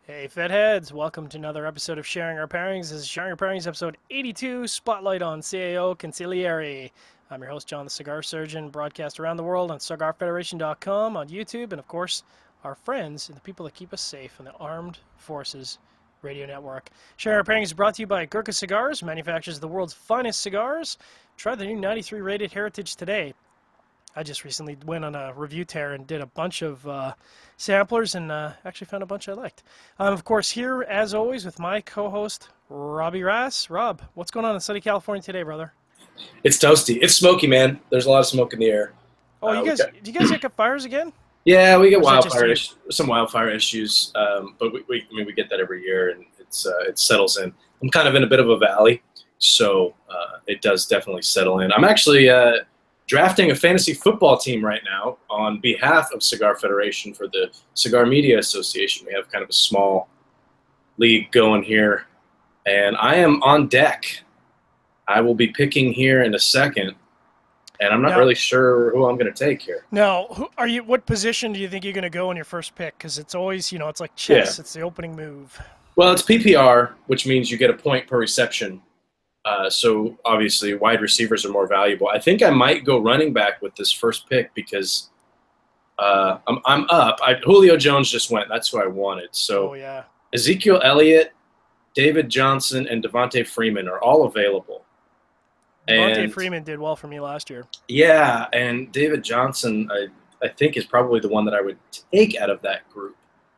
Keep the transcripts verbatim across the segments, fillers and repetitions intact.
Hey, Fedheads! Welcome to another episode of Sharing Our Pairings. This is Sharing Our Pairings, episode eighty-two, Spotlight on C A O Consigliere. I'm your host, John the Cigar Surgeon, broadcast around the world on cigar federation dot com, on YouTube, and of course, our friends and the people that keep us safe on the Armed Forces Radio Network. Sharing Our Pairings is brought to you by Gurkha Cigars, manufactures the world's finest cigars. Try the new ninety-three rated Heritage today. I just recently went on a review tear and did a bunch of uh, samplers and uh, actually found a bunch I liked. I'm, of course, here, as always, with my co-host, Robbie Rass. Rob, what's going on in sunny California today, brother? It's toasty. It's smoky, man. There's a lot of smoke in the air. Oh, you uh, guys, got, do you guys get fires again? Yeah, we get wildfire you? issues, some wildfire issues, um, but we, we, I mean, we get that every year, and it's uh, it settles in. I'm kind of in a bit of a valley, so uh, it does definitely settle in. I'm actually uh, drafting a fantasy football team right now on behalf of Cigar Federation for the Cigar Media Association. We have kind of a small league going here, and I am on deck. I will be picking here in a second, and I'm not now, really sure who I'm going to take here. Now, who are you? What position do you think you're going to go in your first pick? Because it's always, you know, it's like chess. Yeah. It's the opening move. Well, it's P P R, which means you get a point per reception. Uh, so obviously, wide receivers are more valuable. I think I might go running back with this first pick because uh, I'm I'm up. I, Julio Jones just went. That's who I wanted. So oh, yeah. Ezekiel Elliott, David Johnson, and Devontae Freeman are all available. Devontae Freeman did well for me last year. Yeah, and David Johnson, I, I think, is probably the one that I would take out of that group.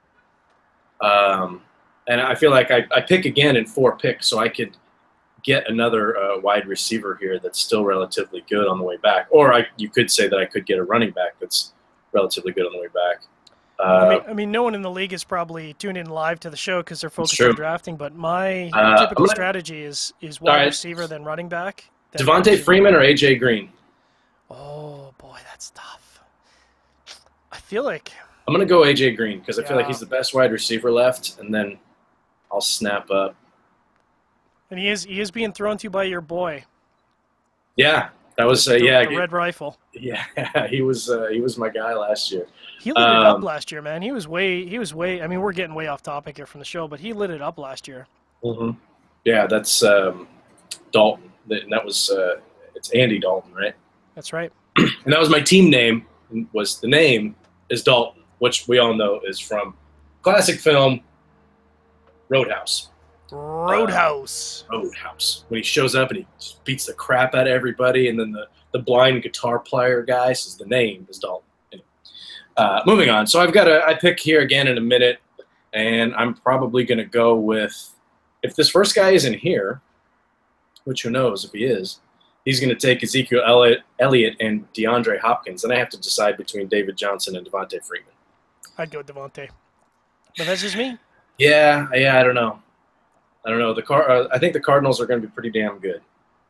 Um, and I feel like I, I pick again in four picks, so I could get another uh, wide receiver here that's still relatively good on the way back. Or I, you could say that I could get a running back that's relatively good on the way back. Uh, I, mean, I mean, no one in the league is probably tuned in live to the show because they're focused on drafting, but my uh, typical gonna, strategy is, is wide right. receiver, then running back. Devontae Freeman or A J Green? Oh, boy, that's tough. I feel like... I'm going to go A J Green because I yeah. feel like he's the best wide receiver left, and then I'll snap up. And he is he is being thrown to by your boy. Yeah, that was uh, the, yeah the red rifle. Yeah, he was uh, he was my guy last year. He lit um, it up last year, man. He was way he was way. I mean, we're getting way off topic here from the show, but he lit it up last year. Mm-hmm. Yeah, that's um, Dalton. And that was uh, it's Andy Dalton, right? That's right. And that was my team name. Was the name is Dalton, which we all know is from classic film Roadhouse. Roadhouse. Uh, Roadhouse. When he shows up and he just beats the crap out of everybody, and then the, the blind guitar player guy says the name is Dalton. Anyway. Uh, moving on. So I've got a I pick here again in a minute, and I'm probably going to go with, if this first guy isn't here, which who knows if he is, he's going to take Ezekiel Elliott and DeAndre Hopkins, and I have to decide between David Johnson and Devontae Freeman. I'd go Devontae. But that's just me. Yeah, yeah, I don't know. I don't know. The car. Uh, I think the Cardinals are going to be pretty damn good.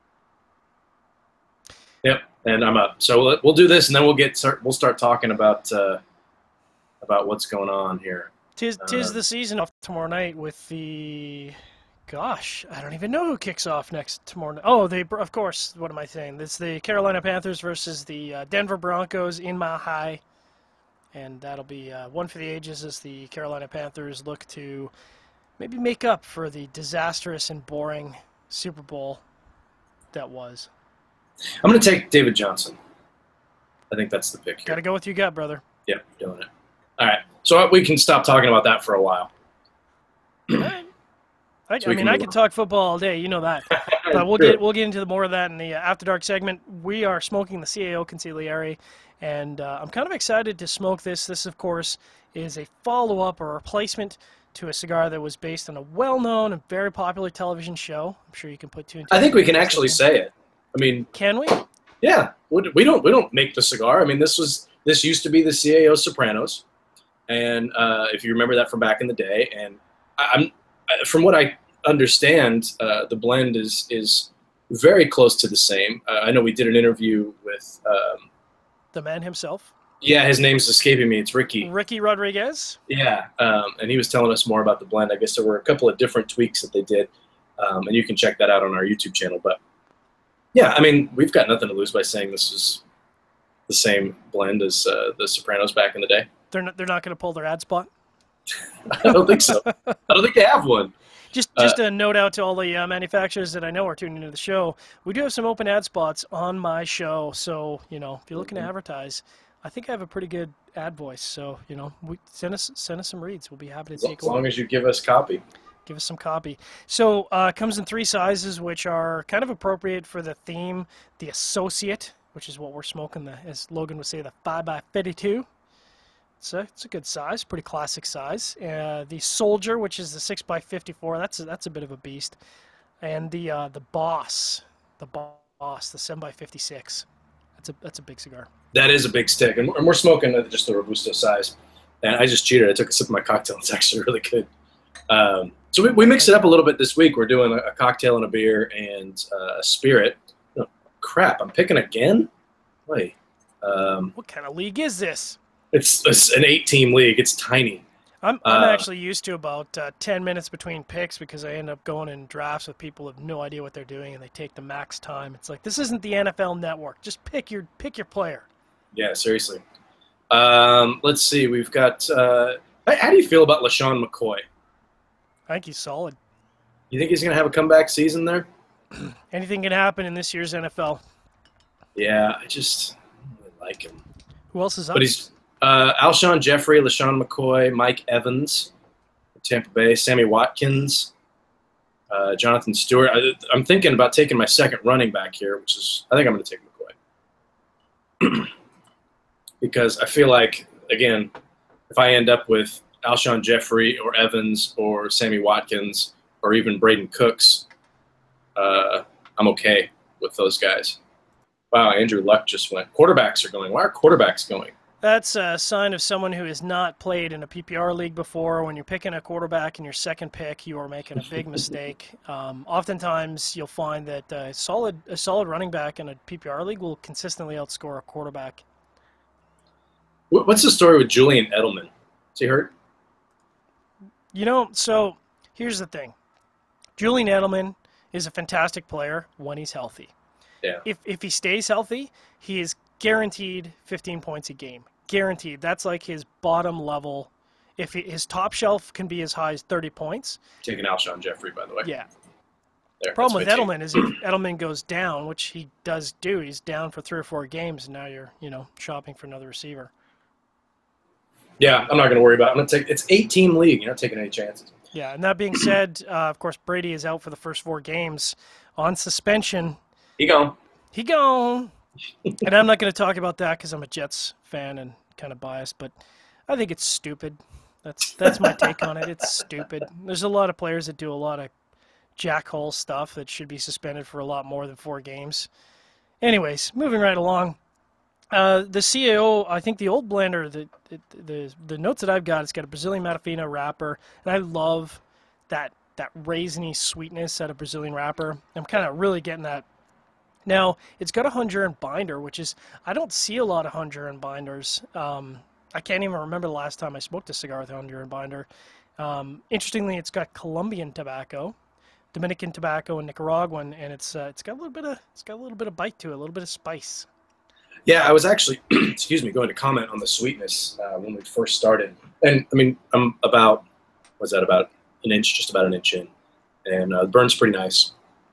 Yep, and I'm up. So we'll do this, and then we'll get start, we'll start talking about uh, about what's going on here. Tis tis uh, the season off tomorrow night with the. Gosh, I don't even know who kicks off next tomorrow night. Oh, they of course. What am I saying? It's the Carolina Panthers versus the uh, Denver Broncos in Mile High, and that'll be uh, one for the ages as the Carolina Panthers look to maybe make up for the disastrous and boring Super Bowl that was. I'm going to take David Johnson. I think that's the pick here. Got to go with your gut, brother. Yep, doing it. All right, so we can stop talking about that for a while. I, so I mean, I could talk football all day, you know that. But we'll get we'll get into the more of that in the uh, After Dark segment. We are smoking the C A O Consigliere, and uh, I'm kind of excited to smoke this. This, of course, is a follow-up or replacement to a cigar that was based on a well-known and very popular television show. I'm sure you can put two and two. I think we can actually say it. I mean, can we? Yeah, we don't we don't make the cigar. I mean, this was this used to be the C A O Sopranos, and uh, if you remember that from back in the day, and I, I'm. From what I understand, uh, the blend is is very close to the same. Uh, I know we did an interview with um, the man himself. Yeah, his name's escaping me. It's Ricky. Ricky Rodriguez. Yeah, um, and he was telling us more about the blend. I guess there were a couple of different tweaks that they did, um, and you can check that out on our YouTube channel. But yeah, I mean, we've got nothing to lose by saying this is the same blend as uh, the Sopranos back in the day. They're not, they're not going to pull their ad spot? I don't think so. I don't think they have one. Just just uh, a note out to all the uh, manufacturers that I know are tuning into the show. We do have some open ad spots on my show, so you know if you're looking to advertise, I think I have a pretty good ad voice. So you know, we, send us send us some reads. We'll be happy to take. As long as you give us copy. Give us some copy. So uh, it comes in three sizes, which are kind of appropriate for the theme. The Associate, which is what we're smoking, the, as Logan would say, the five by fifty-two. It's a, it's a good size, pretty classic size. Uh, the Soldier, which is the six by fifty-four, that's a, that's a bit of a beast. And the uh, the Boss, the Boss, the seven by fifty-six. That's a that's a big cigar. That is a big stick, and we're smoking at just the Robusto size. And I just cheated. I took a sip of my cocktail. It's actually really good. Um, so we, we mixed it up a little bit this week. We're doing a, a cocktail and a beer and uh, a spirit. Oh, crap, I'm picking again? Wait. Um, what kind of league is this? It's, it's an eight-team league. It's tiny. I'm, I'm uh, actually used to about uh, ten minutes between picks because I end up going in drafts with people who have no idea what they're doing and they take the max time. It's like, this isn't the N F L Network. Just pick your pick your player. Yeah, seriously. Um, let's see. We've got uh, – how do you feel about LaShawn McCoy? I think he's solid. You think he's going to have a comeback season there? Anything can happen in this year's N F L. Yeah, I just I don't really like him. Who else is up? But he's uh, Alshon Jeffrey, LaShawn McCoy, Mike Evans, Tampa Bay, Sammy Watkins, uh, Jonathan Stewart. I, I'm thinking about taking my second running back here, which is I think I'm going to take McCoy. Because I feel like, again, if I end up with Alshon Jeffrey or Evans or Sammy Watkins or even Braden Cooks, uh, I'm okay with those guys. Wow, Andrew Luck just went. Quarterbacks are going. Why are quarterbacks going? That's a sign of someone who has not played in a P P R league before. When you're picking a quarterback in your second pick, you are making a big mistake. Um, oftentimes, you'll find that a solid, a solid running back in a P P R league will consistently outscore a quarterback. What's the story with Julian Edelman? Is he hurt? You know, so here's the thing. Julian Edelman is a fantastic player when he's healthy. Yeah. If if he stays healthy, he is guaranteed fifteen points a game. Guaranteed. That's like his bottom level. If he, his top shelf can be as high as thirty points. Taking Alshon Jeffrey, by the way. Yeah. There, the problem with team. Edelman is if Edelman goes down, which he does do, he's down for three or four games, and now you're, you know, shopping for another receiver. Yeah, I'm not going to worry about it. I'm going to take. It's eight-team league. You're not taking any chances. Yeah, and that being said, uh, of course, Brady is out for the first four games on suspension. He gone. He gone. And I'm not going to talk about that because I'm a Jets fan and kind of biased, but I think it's stupid. That's that's my take on it. It's stupid. There's a lot of players that do a lot of jackhole stuff that should be suspended for a lot more than four games. Anyways, moving right along. Uh, the C A O, I think the old blender, the, the the the notes that I've got, it's got a Brazilian Matafina wrapper, and I love that that raisiny sweetness out of Brazilian wrapper. I'm kind of really getting that. Now, it's got a Honduran binder, which is, I don't see a lot of Honduran binders. Um, I can't even remember the last time I smoked a cigar with a Honduran binder. Um, interestingly, it's got Colombian tobacco, Dominican tobacco, and Nicaraguan, and it's uh, it's got a little bit of it's got a little bit of bite to it, a little bit of spice. Yeah, I was actually, excuse me, going to comment on the sweetness uh, when we first started. And, I mean, I'm about, what's that, about an inch, just about an inch in. And uh, the burn's pretty nice.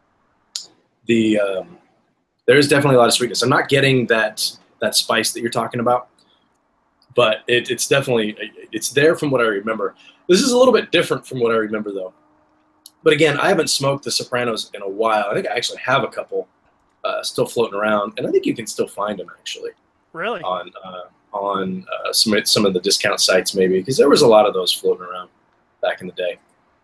The um, there is definitely a lot of sweetness. I'm not getting that that spice that you're talking about, but it, it's definitely, it's there from what I remember. This is a little bit different from what I remember, though. But, again, I haven't smoked the Sopranos in a while. I think I actually have a couple. Uh, still floating around, and I think you can still find them actually. Really? On uh, on uh, some some of the discount sites maybe, because there was a lot of those floating around back in the day.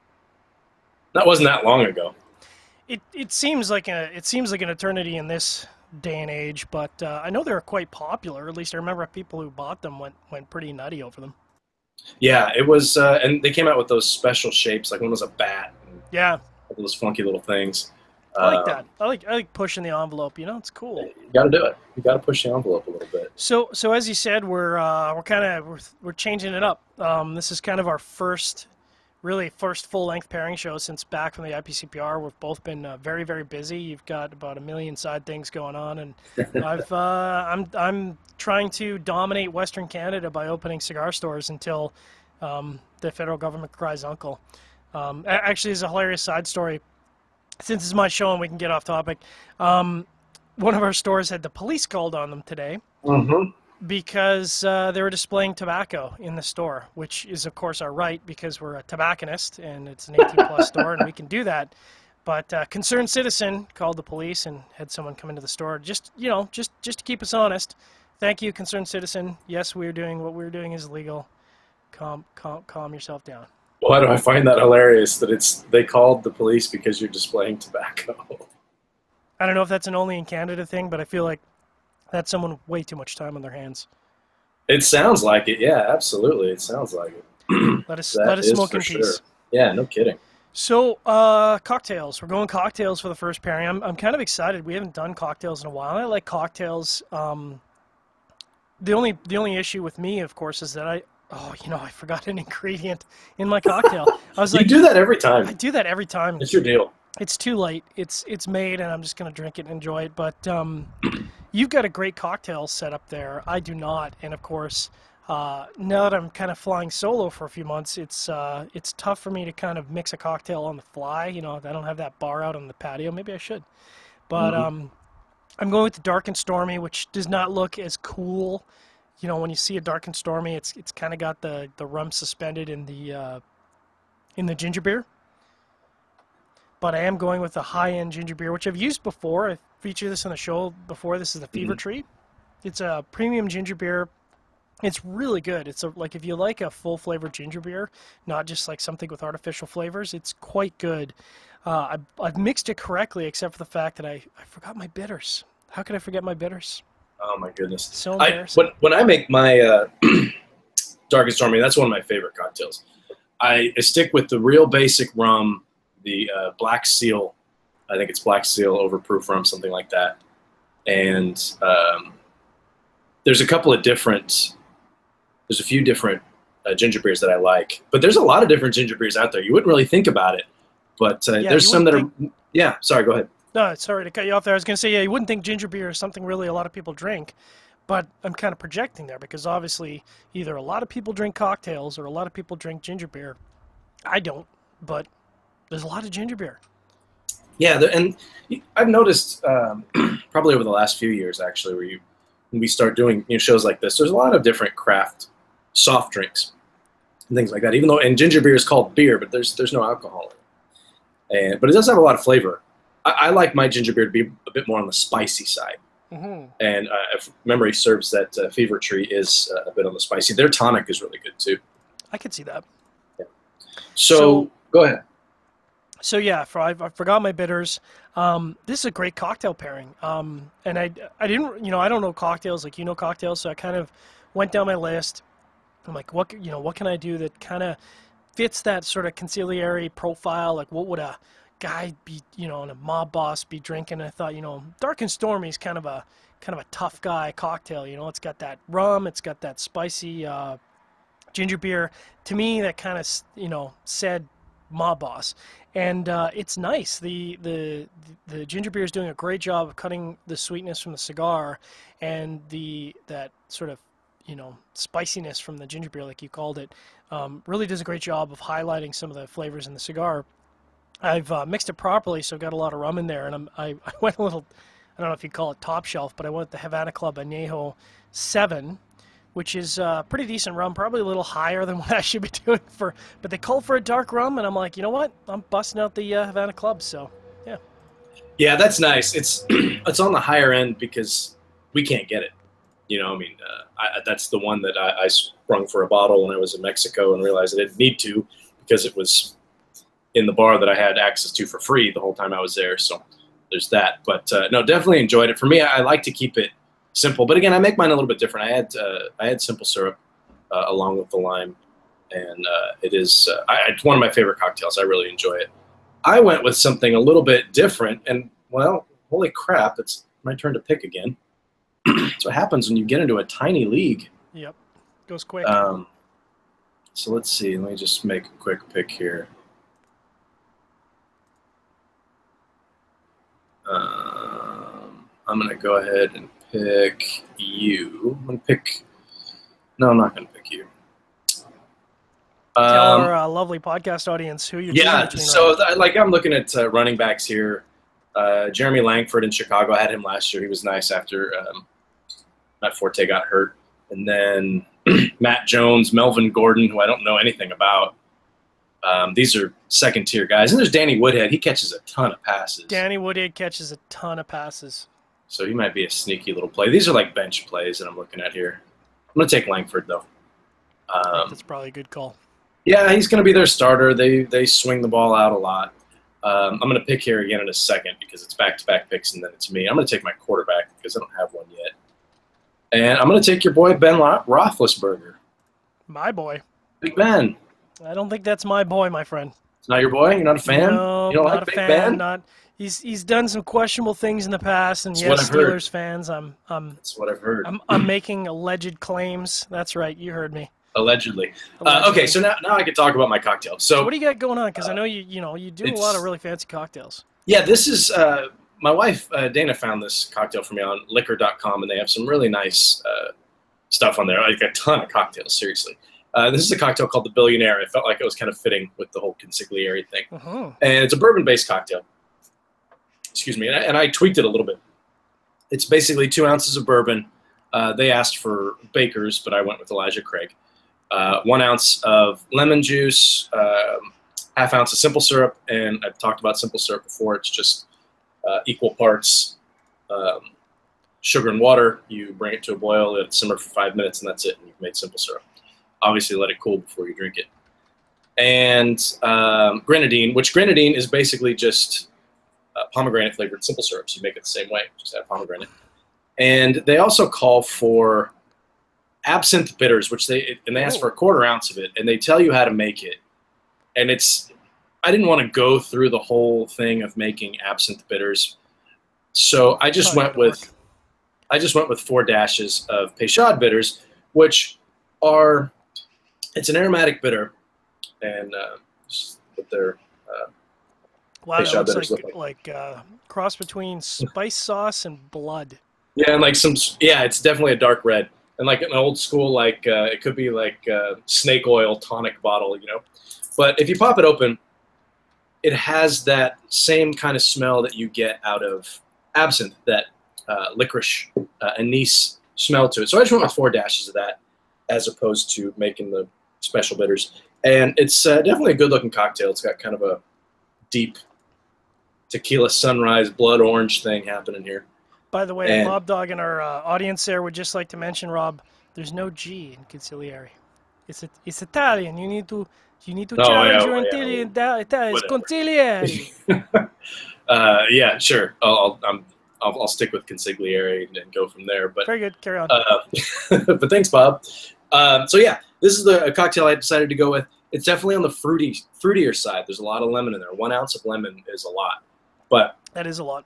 That wasn't that long ago. It it seems like a it seems like an eternity in this day and age, but uh, I know they were quite popular. At least I remember people who bought them went went pretty nutty over them. Yeah, it was, uh, and they came out with those special shapes. Like one was a bat. And yeah. Those funky little things. I like that. I like I like pushing the envelope. You know, it's cool. You got to do it. You got to push the envelope a little bit. So, so as you said, we're uh, we're kind of we're, we're changing it up. Um, this is kind of our first, really first full length pairing show since back from the I P C P R. We've both been uh, very very busy. You've got about a million side things going on, and I've uh, I'm I'm trying to dominate Western Canada by opening cigar stores until Um, the federal government cries uncle. Um, actually, there's a hilarious side story. Since it's my show and we can get off topic, um, one of our stores had the police called on them today. Mm-hmm. Because uh, they were displaying tobacco in the store, which is, of course, our right because we're a tobacconist and it's an eighteen plus store and we can do that. But uh, concerned citizen called the police and had someone come into the store, just, you know, just, just to keep us honest. Thank you, concerned citizen. Yes, we're doing what we're doing is illegal. Calm, calm, calm yourself down. Why do I find that hilarious that it's they called the police because you're displaying tobacco? I don't know if that's an only in Canada thing, but I feel like that's someone with way too much time on their hands. It sounds like it. Yeah, absolutely. It sounds like it. Let us let us smoke in peace. Sure. Yeah, no kidding. So, uh, cocktails. We're going cocktails for the first pairing. I'm I'm kind of excited. We haven't done cocktails in a while. I like cocktails. Um, the only the only issue with me, of course, is that I oh you know I forgot an ingredient in my cocktail. I was you like, do that every time. I do that every time. It's your deal. It's too late. It's it's made, and I'm just gonna drink it and enjoy it. But um, you've got a great cocktail set up there. I do not, and of course, uh, now that I'm kind of flying solo for a few months, it's uh, it's tough for me to kind of mix a cocktail on the fly. You know, I don't have that bar out on the patio. Maybe I should, but mm-hmm. um, I'm going with the Dark and Stormy, which does not look as cool. You know, when you see a Dark and Stormy, it's it's kind of got the the rum suspended in the uh, in the ginger beer. But I am going with the high-end ginger beer, which I've used before. I've featured this on the show before. This is the Fever mm-hmm. Tree. It's a premium ginger beer. It's really good. It's a, like if you like a full-flavored ginger beer, not just like something with artificial flavors, it's quite good. Uh, I've, I've mixed it correctly, except for the fact that I, I forgot my bitters. How could I forget my bitters? Oh, my goodness. So embarrassing. I, when, when I make my uh, Dark and Stormy, that's one of my favorite cocktails. I, I stick with the real basic rum, the uh, Black Seal, I think it's Black Seal Overproof rum, something like that. And um, there's a couple of different, there's a few different uh, ginger beers that I like. But there's a lot of different ginger beers out there. You wouldn't really think about it. But uh, yeah, there's some that think... are, yeah, sorry, go ahead. No, sorry to cut you off there. I was going to say, yeah, you wouldn't think ginger beer is something really a lot of people drink. But I'm kind of projecting there because obviously either a lot of people drink cocktails or a lot of people drink ginger beer. I don't, but there's a lot of ginger beer. Yeah, and I've noticed um, probably over the last few years, actually, where you when we start doing you know, shows like this, there's a lot of different craft soft drinks and things like that. Even though, and ginger beer is called beer, but there's there's no alcohol in it. And but it does have a lot of flavor. I, I like my ginger beer to be a bit more on the spicy side. Mm-hmm. And uh, if memory serves, that uh, Fever Tree is uh, a bit on the spicy. Their tonic is really good too. I could see that. Yeah. So, so go ahead. So yeah, for, I, I forgot my bitters. Um, this is a great cocktail pairing. Um, and I, I didn't, you know, I don't know cocktails like you know cocktails, so I kind of went down my list. I'm like, what, you know, what can I do that kind of fits that sort of consigliere profile? Like, what would a guy be, you know, and a mob boss be drinking? And I thought, you know, Dark and Stormy is kind of a kind of a tough guy cocktail. You know, it's got that rum, it's got that spicy uh, ginger beer. To me, that kind of, you know, said mob boss. And uh, it's nice. The, the the ginger beer is doing a great job of cutting the sweetness from the cigar, and the that sort of you know spiciness from the ginger beer, like you called it, um, really does a great job of highlighting some of the flavors in the cigar. I've uh, mixed it properly, so I've got a lot of rum in there, and I'm, I I went a little, I don't know if you'd call it top shelf, but I went with the Havana Club Añejo seven. Which is uh, pretty decent rum, probably a little higher than what I should be doing for, but they called for a dark rum, and I'm like, you know what? I'm busting out the uh, Havana Club, so yeah. Yeah, that's nice. It's it's on the higher end because we can't get it. You know, I mean, uh, I, that's the one that I, I sprung for a bottle when I was in Mexico and realized I didn't need to because it was in the bar that I had access to for free the whole time I was there. So there's that. But uh, no, definitely enjoyed it. For me, I, I like to keep it simple, but again, I make mine a little bit different. I had uh, I had simple syrup uh, along with the lime, and uh, it is uh, I, it's one of my favorite cocktails. I really enjoy it. I went with something a little bit different, and well, holy crap! It's my turn to pick again. That's what happens when you get into a tiny league. Yep, goes quick. Um, so let's see. Let me just make a quick pick here. Um, I'm gonna go ahead and pick you. I'm going to pick... No, I'm not going to pick you. our uh, lovely podcast audience who you're Yeah, between so right th- like I'm looking at uh, running backs here. Uh, Jeremy Langford in Chicago, I had him last year. He was nice after um, Matt Forte got hurt. And then Matt Jones, Melvin Gordon, who I don't know anything about. Um, these are second-tier guys. And there's Danny Woodhead. He catches a ton of passes. Danny Woodhead catches a ton of passes. So he might be a sneaky little play. These are like bench plays that I'm looking at here. I'm going to take Langford, though. Um, That's probably a good call. Yeah, he's going to be their starter. They they swing the ball out a lot. Um, I'm going to pick here again in a second because it's back-to-back picks, and then it's me. I'm going to take my quarterback because I don't have one yet. And I'm going to take your boy Ben Roethlisberger. My boy. Big Ben. I don't think that's my boy, my friend. It's not your boy? You're not a fan? No, you don't not like a Big fan. Ben? Not. He's he's done some questionable things in the past, and That's yes, what I've heard. Steelers fans. I'm I'm That's what I've heard. I'm I'm making alleged claims. That's right. You heard me. Allegedly. Allegedly. Uh, okay, so now now I can talk about my cocktail. So, So what do you got going on? Because I know you you know you do a lot of it's- really fancy cocktails. yeah, this is uh, my wife uh, Dana found this cocktail for me on liquor dot com, and they have some really nice uh, stuff on there, like a ton of cocktails. Seriously, uh, this is a cocktail called the Billionaire. I felt like it was kind of fitting with the whole Consigliere thing, Uh-huh. and it's a bourbon-based cocktail. Excuse me, and I, and I tweaked it a little bit. It's basically two ounces of bourbon. Uh, they asked for Baker's, but I went with Elijah Craig. Uh, one ounce of lemon juice, um, half ounce of simple syrup, and I've talked about simple syrup before. It's just uh, equal parts um, sugar and water. You bring it to a boil, let it simmer for five minutes, and that's it. And you've made simple syrup. Obviously, let it cool before you drink it. And um, grenadine, which grenadine is basically just uh, pomegranate flavored simple syrup. So you make it the same way, just add pomegranate. And they also call for absinthe bitters, which they and they ask for a quarter ounce of it, and they tell you how to make it. And it's, I didn't want to go through the whole thing of making absinthe bitters, so I just Probably went work. with, I just went with four dashes of Peychaud bitters, which are, it's an aromatic bitter, and uh, just what they're uh, Wow, that Peychaud looks bitters like look like uh, cross between spice sauce and blood. yeah, and like some, yeah, it's definitely a dark red. And like an old school, like uh, it could be like uh, snake oil tonic bottle, you know. But if you pop it open, it has that same kind of smell that you get out of absinthe, that uh, licorice, uh, anise smell to it. So I just went with four dashes of that as opposed to making the special bitters. And it's uh, definitely a good-looking cocktail. It's got kind of a deep tequila sunrise blood orange thing happening here. By the way, And- Mob Dog in our uh, audience there would just like to mention, Rob, there's no G in Consigliere. It's it's Italian. You need to you need to Oh, challenge yeah, your yeah, Italian. Italian. It's whatever. Consigliere. uh, yeah, sure. I'll, I'll, I'm, I'll, I'll stick with Consigliere and, and go from there. But Very good. Carry on. uh, but thanks, Bob. Um, so yeah, this is the a cocktail I decided to go with. It's definitely on the fruity, fruitier side. There's a lot of lemon in there. One ounce of lemon is a lot, but That is a lot.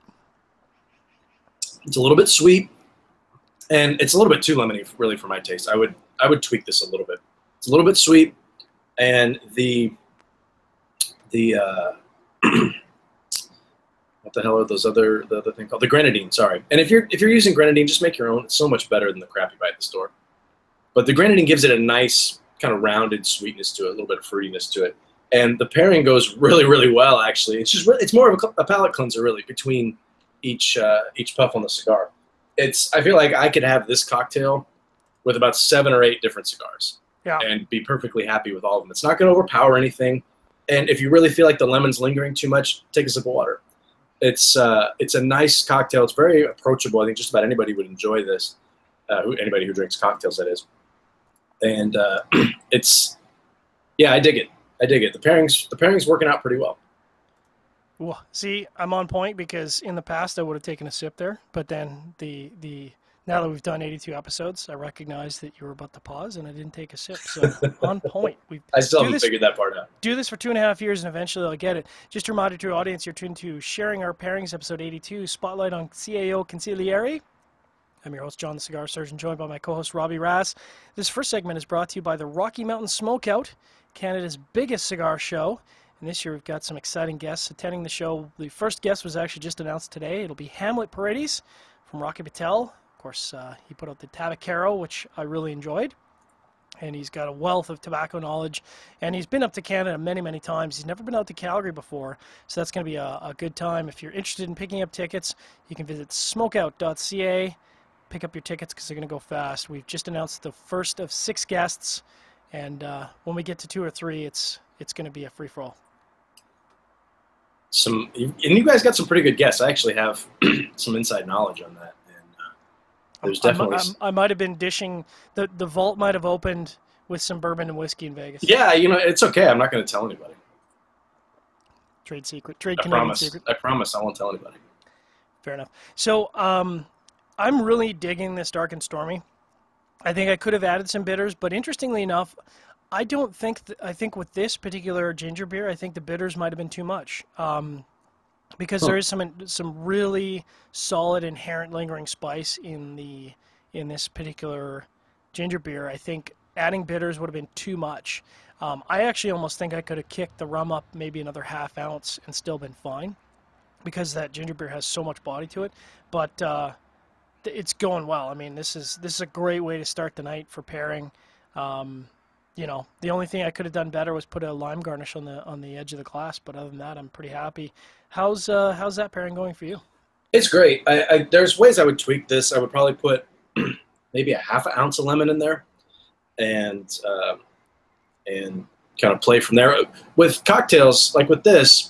it's a little bit sweet, and it's a little bit too lemony, really, for my taste. I would I would tweak this a little bit. It's a little bit sweet, and the the uh, what the hell are those other the other thing called the grenadine? Sorry. And if you're if you're using grenadine, just make your own. It's so much better than the crap you buy at the store. But the grenadine gives it a nice kind of rounded sweetness to it, a little bit of fruitiness to it, and the pairing goes really really well. Actually, it's just really, it's more of a, a palate cleanser really between each uh, each puff on the cigar. It's I feel like I could have this cocktail with about seven or eight different cigars. Yeah. And be perfectly happy with all of them. It's not going to overpower anything. And if you really feel like the lemon's lingering too much, take a sip of water. It's uh, it's a nice cocktail. It's very approachable. I think just about anybody would enjoy this. Uh, who, anybody who drinks cocktails, that is. And uh, it's, yeah, I dig it. I dig it. The pairings, the pairings working out pretty well. Well, see, I'm on point because in the past I would have taken a sip there, but then the the now that we've done eighty-two episodes, I recognized that you were about to pause, and I didn't take a sip. So on point. We I still do haven't this, figured that part out. do this for two and a half years, and eventually I'll get it. Just a reminder to your audience, you're tuned to Sharing Our Pairings, episode eighty-two, Spotlight on C A O Consigliere. I'm your host, John the Cigar Surgeon, joined by my co-host, Robbie Rass. This first segment is brought to you by the Rocky Mountain Smokeout, Canada's biggest cigar show. And this year we've got some exciting guests attending the show. The first guest was actually just announced today. It'll be Hamlet Paredes from Rocky Patel. Of course, uh, he put out the Tabacero, which I really enjoyed. and he's got a wealth of tobacco knowledge, and he's been up to Canada many, many times. He's never been out to Calgary before, so that's going to be a, a good time. If you're interested in picking up tickets, you can visit smokeout dot c a, pick up your tickets because they're going to go fast. We've just announced the first of six guests, and uh, when we get to two or three, it's it's going to be a free-for-all. Some, and you guys got some pretty good guests. I actually have some inside knowledge on that. There's definitely. I, I, I might have been dishing the the vault might have opened with some bourbon and whiskey in Vegas. Yeah, you know, it's okay. I'm not going to tell anybody. Trade secret. Trade I Canadian promise. secret. I promise. I won't tell anybody. Fair enough. So, um, I'm really digging this Dark and Stormy. I think I could have added some bitters, but interestingly enough, I don't think. Th- I think with this particular ginger beer, I think the bitters might have been too much. Um, Because huh. there is some some really solid inherent lingering spice in the in this particular ginger beer. I think adding bitters would have been too much. Um, I actually almost think I could have kicked the rum up maybe another half ounce and still been fine, because that ginger beer has so much body to it. But uh, it's going well. I mean, this is this is a great way to start the night for pairing. Um, You know, the only thing I could have done better was put a lime garnish on the on the edge of the glass. But other than that, I'm pretty happy. How's uh, how's that pairing going for you? It's great. I, I, there's ways I would tweak this. I would probably put maybe a half an ounce of lemon in there, and uh, and kind of play from there. With cocktails like with this,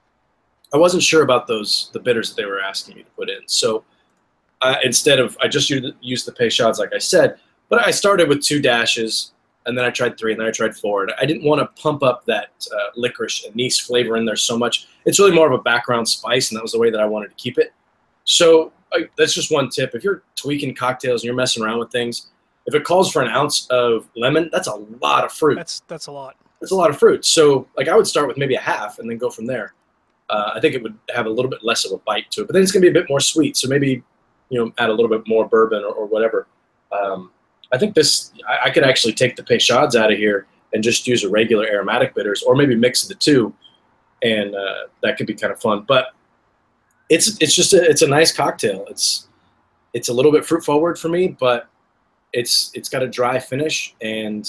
I wasn't sure about those the bitters that they were asking me to put in. So uh, instead of I just used, used the Peychaud's like I said, but I started with two dashes. And then I tried three, and then I tried four. And I didn't want to pump up that uh, licorice anise flavor in there so much. It's really more of a background spice, and that was the way that I wanted to keep it. So I, that's just one tip. If you're tweaking cocktails and you're messing around with things, if it calls for an ounce of lemon, that's a lot of fruit. That's that's a lot. That's a lot of fruit. So like I would start with maybe a half and then go from there. Uh, I think it would have a little bit less of a bite to it. But then it's going to be a bit more sweet. So maybe, you know, add a little bit more bourbon or, or whatever. Um, I think this, I, I could actually take the Peychaud's out of here and just use a regular aromatic bitters, or maybe mix the two, and uh, that could be kind of fun. But it's it's just a, it's a nice cocktail. It's it's a little bit fruit forward for me, but it's it's got a dry finish, and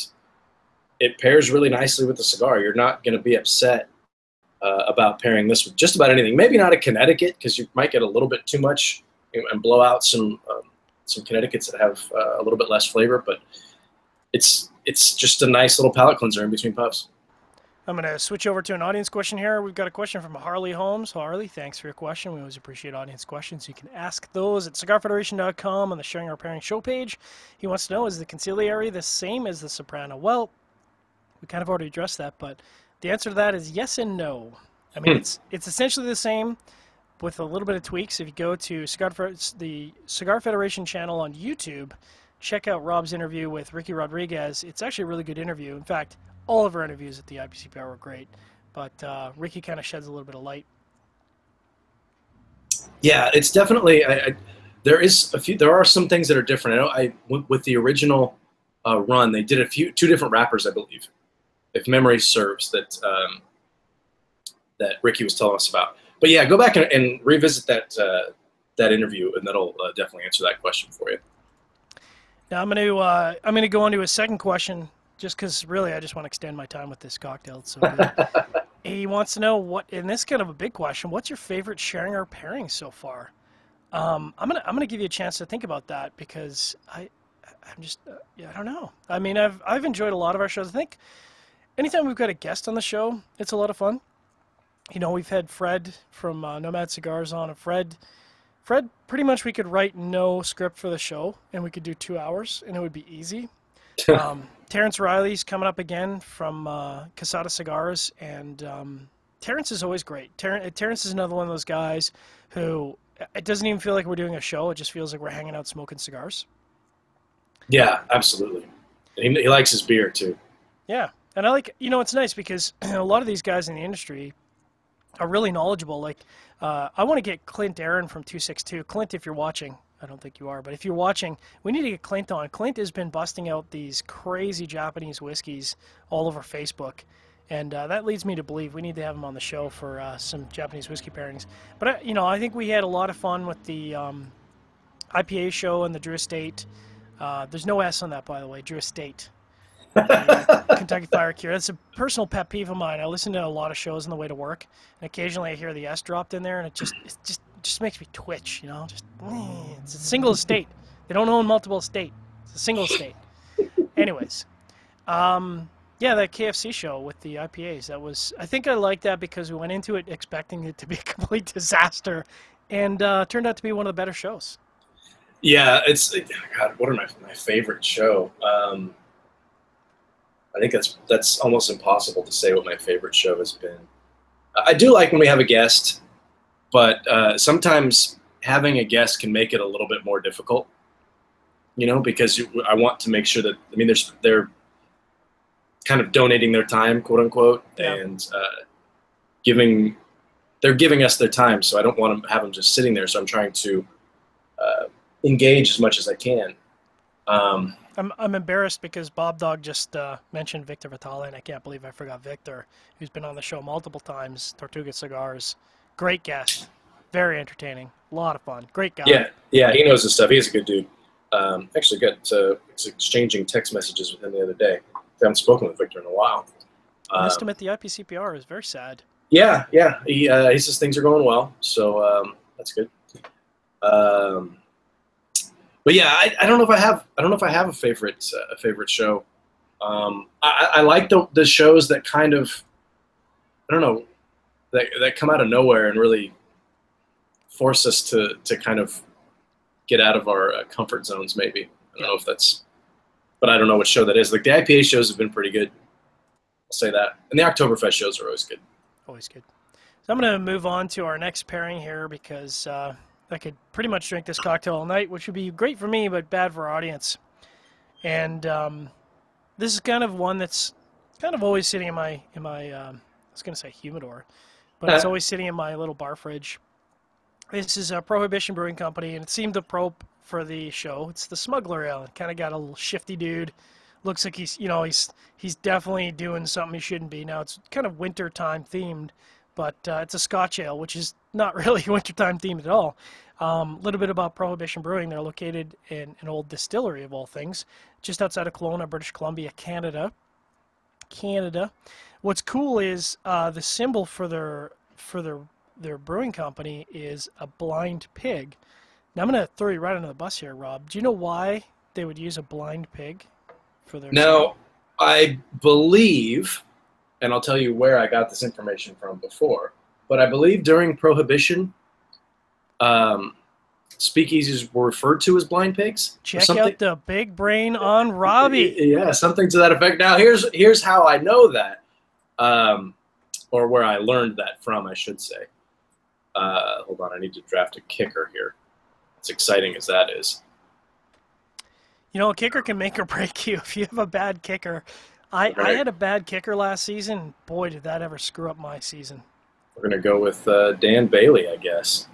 it pairs really nicely with the cigar. You're not going to be upset uh, about pairing this with just about anything. Maybe not a Connecticut, because you might get a little bit too much and blow out some. Um, some Connecticut's that have uh, a little bit less flavor, but it's it's just a nice little palate cleanser in between puffs. I'm going to switch over to an audience question here. We've got a question from Harley Holmes. Harley, thanks for your question. We always appreciate audience questions. You can ask those at cigar federation dot com on the Sharing Our Pairing show page. He wants to know, is the Consigliere the same as the Soprano? Well, we kind of already addressed that, but the answer to that is yes and no. I mean, hmm. it's it's essentially the same, with a little bit of tweaks. If you go to Cigar, the Cigar Federation channel on YouTube, check out Rob's interview with Ricky Rodriguez. It's actually a really good interview. In fact, all of our interviews at the I P C P R were great, but uh, Ricky kind of sheds a little bit of light. Yeah, it's definitely. I, I, there is a few. There are some things that are different. I know. I with the original uh, run, they did a few, two different wrappers, I believe, if memory serves, that um, that Ricky was telling us about. But yeah, go back and, and revisit that uh, that interview, and that'll uh, definitely answer that question for you. Now I'm going to uh, I'm going to go on to a second question, just because really I just want to extend my time with this cocktail. It's so good. He wants to know what, and this is kind of a big question. What's your favorite Sharing Our Pairing so far? Um, I'm gonna I'm gonna give you a chance to think about that, because I I'm just uh, yeah I don't know. I mean I've I've enjoyed a lot of our shows. I think anytime we've got a guest on the show, it's a lot of fun. You know, we've had Fred from uh, Nomad Cigars on, and Fred, Fred, pretty much we could write no script for the show, and we could do two hours, and it would be easy. um, Terrence Riley's coming up again from uh, Casada Cigars, and um, Terrence is always great. Ter- Terrence is another one of those guys who, it doesn't even feel like we're doing a show, it just feels like we're hanging out smoking cigars. Yeah, absolutely. And he, he likes his beer, too. Yeah, and I like, you know, it's nice because a lot of these guys in the industry are really knowledgeable. Like, uh, I want to get Clint Aaron from two sixty-two. Clint, if you're watching, I don't think you are, but if you're watching, we need to get Clint on. Clint has been busting out these crazy Japanese whiskeys all over Facebook, and uh, that leads me to believe we need to have him on the show for uh, some Japanese whiskey pairings. But, I, you know, I think we had a lot of fun with the um, I P A show and the Drew Estate. Uh, there's no S on that, by the way, Drew Estate. the Kentucky Fire Cure. That's a personal pet peeve of mine. I listen to a lot of shows on the way to work, and occasionally I hear the S dropped in there, and it just it just it just makes me twitch. You know, just it's a single estate. They don't own multiple estate. It's a single estate. Anyways, um, yeah, that K F C show with the I P As. That was. I think I liked that because we went into it expecting it to be a complete disaster, and uh, turned out to be one of the better shows. Yeah, it's God. What are my my favorite show? Um, I think that's that's almost impossible to say what my favorite show has been. I do like when we have a guest, but uh, sometimes having a guest can make it a little bit more difficult. You know, because you, I want to make sure that I mean, there's they're kind of donating their time, quote unquote, Yeah. and uh, giving they're giving us their time. So I don't want to have them just sitting there. So I'm trying to uh, engage as much as I can. Um, I'm I'm embarrassed because Bob Dog just uh, mentioned Victor Vitale, and I can't believe I forgot Victor, who's been on the show multiple times. Tortuga Cigars, great guest, very entertaining, a lot of fun, great guy. yeah, yeah, he knows his stuff. He's a good dude. Um, actually, got uh, was exchanging text messages with him the other day. I haven't spoken with Victor in a while. I missed Um, him at the I P C P R. It was very sad. yeah, yeah, he uh, he says things are going well, so um, that's good. Um, But yeah, I, I don't know if I have I don't know if I have a favorite uh, a favorite show. Um, I, I like the the shows that kind of I don't know that that come out of nowhere and really force us to to kind of get out of our uh, comfort zones. Maybe I don't know if that's, but I don't know what show that is. Like the I P A shows have been pretty good. I'll say that, and the Oktoberfest shows are always good. Always good. So I'm going to move on to our next pairing here because uh, I could pretty much drink this cocktail all night, which would be great for me, but bad for our audience. And um, this is kind of one that's kind of always sitting in my, in my um, I was going to say humidor, but it's always sitting in my little bar fridge. This is a Prohibition Brewing Company, and it seemed appropriate for the show. It's the Smuggler Ale. It kind of got a little shifty dude. Looks like he's, you know, he's he's definitely doing something he shouldn't be. Now, it's kind of wintertime themed, but uh, it's a Scotch ale, which is not really wintertime themed at all. A um, little bit about Prohibition Brewing. They're located in an old distillery, of all things, just outside of Kelowna, British Columbia, Canada. Canada. What's cool is uh, the symbol for their for their their brewing company is a blind pig. Now, I'm going to throw you right under the bus here, Rob. Do you know why they would use a blind pig for their Now, symbol? I believe, and I'll tell you where I got this information from before, but I believe during Prohibition, um, speakeasies were referred to as blind pigs. Check out the big brain on Robbie. Yeah, something to that effect. Now, here's here's how I know that, um, or where I learned that from, I should say. Uh, hold on, I need to draft a kicker here. As exciting as that is. You know, a kicker can make or break you if you have a bad kicker. I, Right. I had a bad kicker last season. Boy, did that ever screw up my season. We're going to go with uh, Dan Bailey, I guess.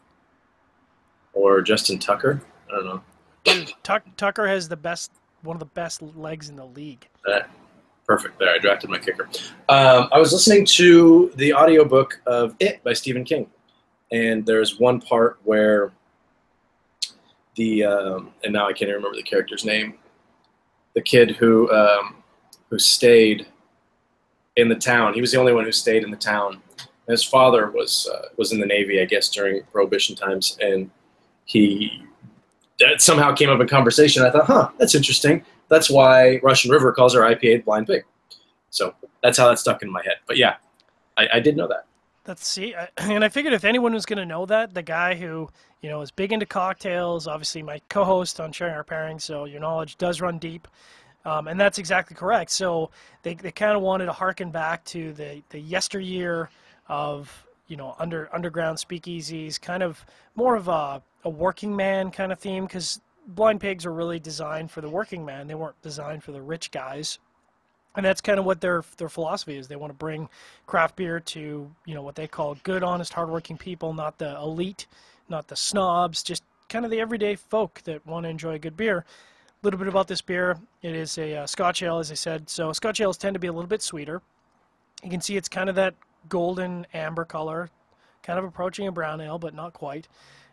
Or Justin Tucker. I don't know. Dude, Tuck, Tucker has the best, one of the best legs in the league. Uh, perfect. There, I drafted my kicker. Um, I was listening to the audiobook of It by Stephen King. And there's one part where the, um, and now I can't even remember the character's name, the kid who um, who stayed in the town. He was the only one who stayed in the town. And his father was uh, was in the Navy, I guess, during Prohibition times, and he that somehow came up in conversation. I thought, huh, that's interesting. That's why Russian River calls her I P A Blind Pig. So that's how that stuck in my head. But yeah, I, I did know that. Let's see. I- And I figured if anyone was going to know that, the guy who, you know, is big into cocktails, obviously my co-host on Sharing Our Pairings, so your knowledge does run deep. Um, and that's exactly correct. So they, they kind of wanted to harken back to the, the yesteryear of, you know, under underground speakeasies, kind of more of a, a working man kind of theme, because blind pigs are really designed for the working man. They weren't designed for the rich guys. And that's kind of what their their philosophy is. They want to bring craft beer to, you know, what they call good, honest, hardworking people, not the elite, not the snobs, just kind of the everyday folk that want to enjoy good beer. A little bit about this beer. It is a uh, Scotch ale, as I said. So Scotch ales tend to be a little bit sweeter. You can see it's kind of that golden amber color, kind of approaching a brown ale, but not quite.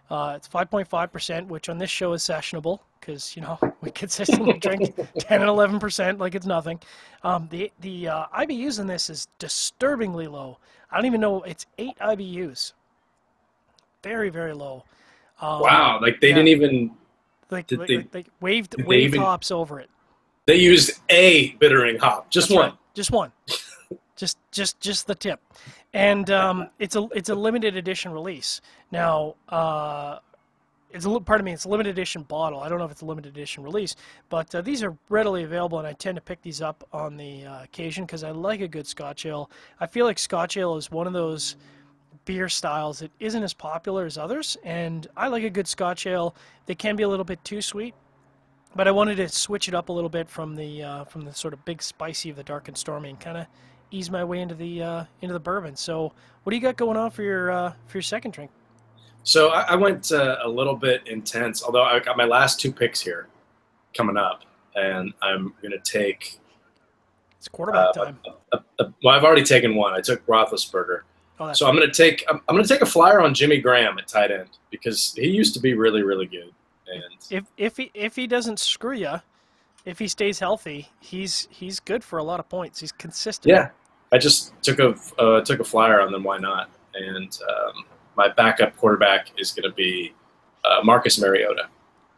Uh, it's five point five percent, which on this show is sessionable because, you know, we consistently drink ten and eleven percent like it's nothing. Um, the the uh, I B Us in this is disturbingly low. I don't even know. It's eight I B Us. Very, very low. Um, Wow, like they yeah. didn't even like did like, they, like, like waved did they waved even- hops over it. they used a bittering hop, just That's one. right. Just one. just just just the tip. And um, it's a it's a limited edition release. Now, uh, it's a li- pardon me, it's a limited edition bottle. I don't know if it's a limited edition release, but uh, these are readily available, and I tend to pick these up on the uh, occasion because I like a good Scotch ale. I feel like Scotch ale is one of those beer styles that isn't as popular as others, and I like a good Scotch ale. They can be a little bit too sweet, but I wanted to switch it up a little bit from the uh, from the sort of big spicy of the dark and stormy, and kind of ease my way into the uh, into the bourbon. So, what do you got going on for your uh, for your second drink? So I, I went uh, a little bit intense, although I got my last two picks here coming up, and I'm gonna take. It's quarterback uh, time. A, a, a, well, I've already taken one. I took Roethlisberger. Oh, that's So I'm gonna take I'm, I'm gonna take a flyer on Jimmy Graham at tight end because he used to be really really good. And if if he if he doesn't screw you, if he stays healthy, he's he's good for a lot of points. He's consistent. yeah, I just took a uh, took a flyer on them. Why not? And um, my backup quarterback is gonna be uh, Marcus Mariota.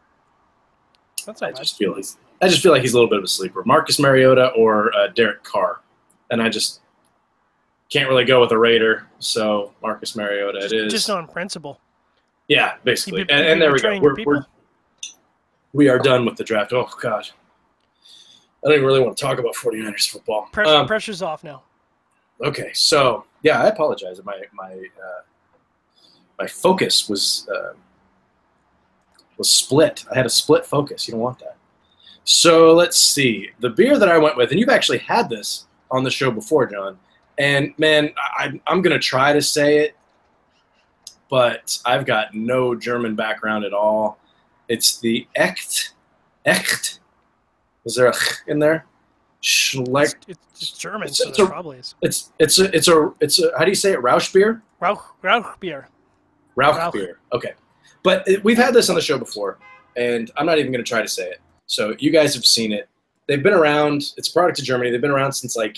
That's I not bad. just feel he's I just feel like he's a little bit of a sleeper. Marcus Mariota or uh, Derek Carr, and I just can't really go with a Raider. So Marcus Mariota Just, it is. just on principle. Yeah, basically. You'd be- and, you'd and be there we go. betraying your We're, people. we're we are done with the draft. Oh God, I don't even really want to talk about 49ers football. Pressure, Um, pressure's off now. okay, so yeah, I apologize. My my uh, my focus was uh, was split. I had a split focus. You don't want that. So let's see. The beer that I went with, and you've actually had this on the show before, John. And man, I, I'm gonna try to say it, but I've got no German background at all. It's the Aecht. Aecht. Is there a ch in there? Schleck. It's, it's German, It's- so it's there a- probably is. It's it's a it's a it's a how do you say it? Rauchbier. Rauch, Rauchbier. Rauchbier. Okay, but it, we've had this on the show before, and I'm not even going to try to say it. So you guys have seen it. They've been around. It's a product of Germany. They've been around since like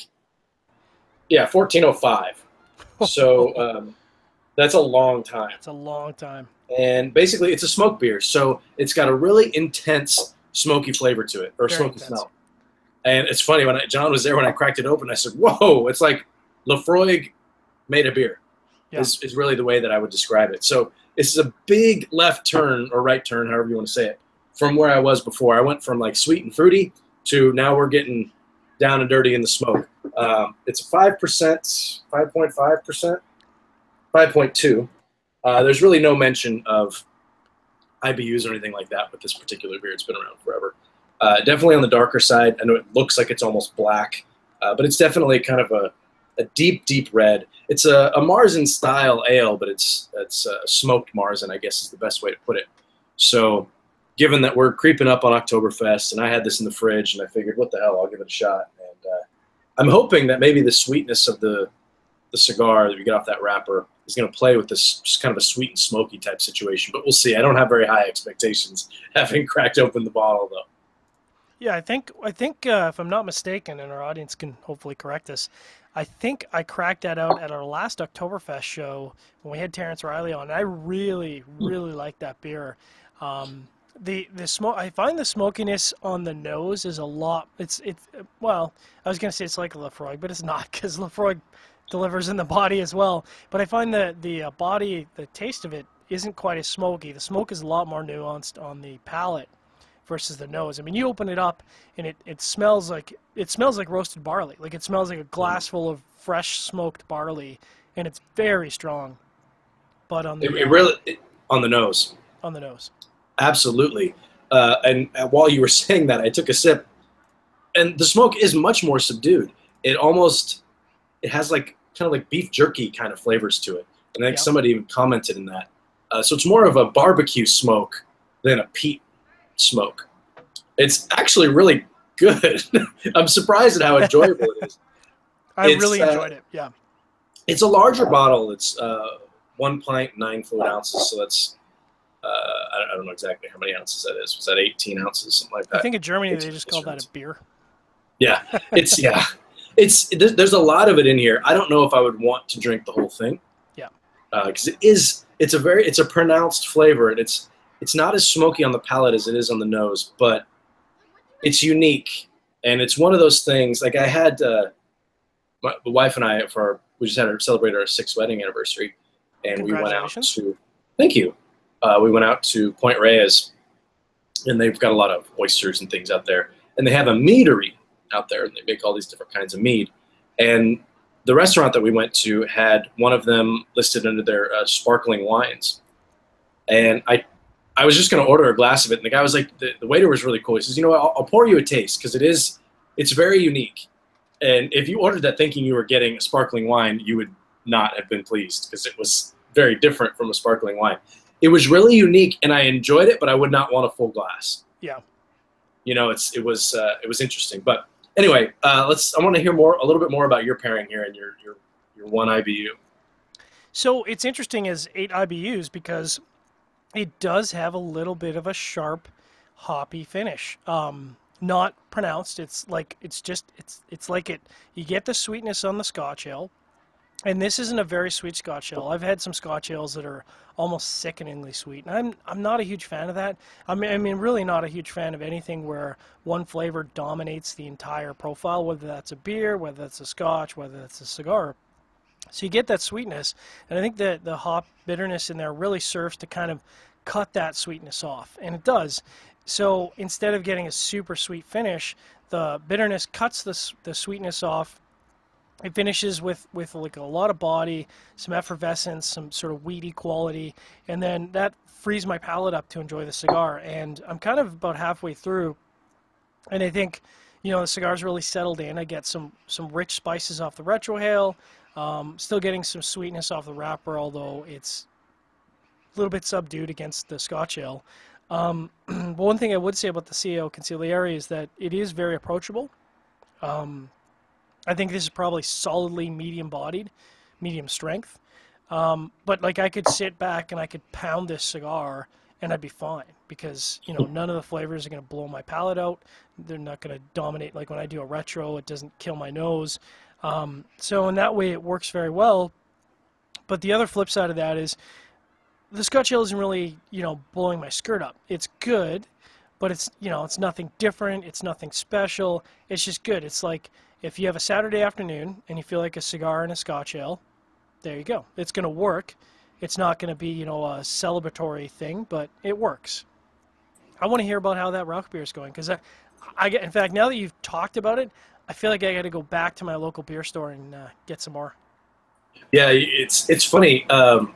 yeah, fourteen oh five. So um, that's a long time. It's a long time. And basically, it's a smoke beer, so it's got a really intense smoky flavor to it, or Very smoky intense. smell. And it's funny when I, John was there when I cracked it open. I said, "Whoa!" It's like Lefroy made a beer. Yeah. Is, is really the way that I would describe it. So this is a big left turn or right turn, however you want to say it, from where I was before. I went from like sweet and fruity to now we're getting down and dirty in the smoke. Um, it's a five percent, five point five percent, five point two. Uh, there's really no mention of I B Us or anything like that with this particular beer. It's been around forever. Uh, definitely on the darker side. I know it looks like it's almost black, uh, but it's definitely kind of a, a deep, deep red. It's a, a Marzen-style ale, but it's it's uh, smoked Marzen, I guess is the best way to put it. So given that we're creeping up on Oktoberfest, and I had this in the fridge, and I figured, what the hell, I'll give it a shot. And uh, I'm hoping that maybe the sweetness of the the cigar that we get off that wrapper is going to play with this just kind of a sweet and smoky type situation. But we'll see. I don't have very high expectations having cracked open the bottle, though. Yeah, I think I think uh, if I'm not mistaken, and our audience can hopefully correct us, I think I cracked that out at our last Oktoberfest show when we had Terrence Riley on. I really, really like that beer. Um, the the smoke, I find the smokiness on the nose is a lot. It's it's well, I was gonna say it's like a Lefroy, but it's not because Lefroy delivers in the body as well. But I find the the uh, body, the taste of it isn't quite as smoky. The smoke is a lot more nuanced on the palate versus the nose. I mean, you open it up and it, it smells like it smells like roasted barley. Like it smells like a glass full of fresh smoked barley, and it's very strong. But on the It, it really it, on the nose. on the nose, Absolutely. Uh, and uh, while you were saying that, I took a sip, and the smoke is much more subdued. It almost, it has like kind of like beef jerky kind of flavors to it. And I think Yeah. somebody even commented in that. Uh, so it's more of a barbecue smoke than a peat smoke. It's actually really good. I'm surprised at how enjoyable it is. I It's, really uh, enjoyed it. Yeah, It's a larger bottle. It's uh, one pint, nine fluid ounces. So that's Uh, I, I don't know exactly how many ounces that is. Was that eighteen ounces, something like that? I think in Germany they just call that ounces. a beer. Yeah, it's yeah, it's there's, there's a lot of it in here. I don't know if I would want to drink the whole thing. Yeah, because uh, it is it's a very it's a pronounced flavor, and it's it's not as smoky on the palate as it is on the nose, but it's unique, and it's one of those things. Like I had uh, my the wife and I for our, we just had our celebrate our sixth wedding anniversary, and we went out to thank you. Uh, we went out to Point Reyes, and they've got a lot of oysters and things out there, and they have a meadery out there, and they make all these different kinds of mead. And the restaurant that we went to had one of them listed under their uh, sparkling wines. And I I was just going to order a glass of it, and the guy was like, the, the waiter was really cool. He says, you know what, I'll, I'll pour you a taste, because it is, it's very unique. And if you ordered that thinking you were getting a sparkling wine, you would not have been pleased, because it was very different from a sparkling wine. It was really unique, and I enjoyed it, but I would not want a full glass. Yeah. You know, it's it was uh, it was interesting. But anyway, uh, let's. I want to hear more, a little bit more about your pairing here and your your your one I B U. So it's interesting as eight I B Us because it does have a little bit of a sharp, hoppy finish. Um, not pronounced. It's like it's just it's it's like it. You get the sweetness on the Scotch ale, and this isn't a very sweet Scotch ale. I've had some Scotch ales that are almost sickeningly sweet, and I'm I'm not a huge fan of that. I mean, I mean, really not a huge fan of anything where one flavor dominates the entire profile, whether that's a beer, whether that's a Scotch, whether that's a cigar. So you get that sweetness, and I think that the hop bitterness in there really serves to kind of cut that sweetness off, and it does. So instead of getting a super sweet finish, the bitterness cuts the the sweetness off. It finishes with, with like a lot of body, some effervescence, some sort of weedy quality, and then that frees my palate up to enjoy the cigar. And I'm kind of about halfway through, and I think, you know, the cigar's really settled in. I get some, some rich spices off the retrohale, um, still getting some sweetness off the wrapper, although it's a little bit subdued against the Scotch ale. Um, but one thing I would say about the C A O Consigliere is that it is very approachable. Um, I think this is probably solidly medium-bodied, medium strength. Um, but like I could sit back and I could pound this cigar and I'd be fine because, you know, none of the flavors are going to blow my palate out. They're not going to dominate. Like when I do a retro, it doesn't kill my nose. Um, so in that way, it works very well. But the other flip side of that is the Scotch ale isn't really, you know, blowing my skirt up. It's good, but it's, you know, it's nothing different. It's nothing special. It's just good. It's like, if you have a Saturday afternoon and you feel like a cigar and a Scotch ale, there you go. It's going to work. It's not going to be, you know, a celebratory thing, but it works. I want to hear about how that Rauchbier is going because I, I get. In fact, now that you've talked about it, I feel like I got to go back to my local beer store and uh, get some more. Yeah, it's it's funny. Um,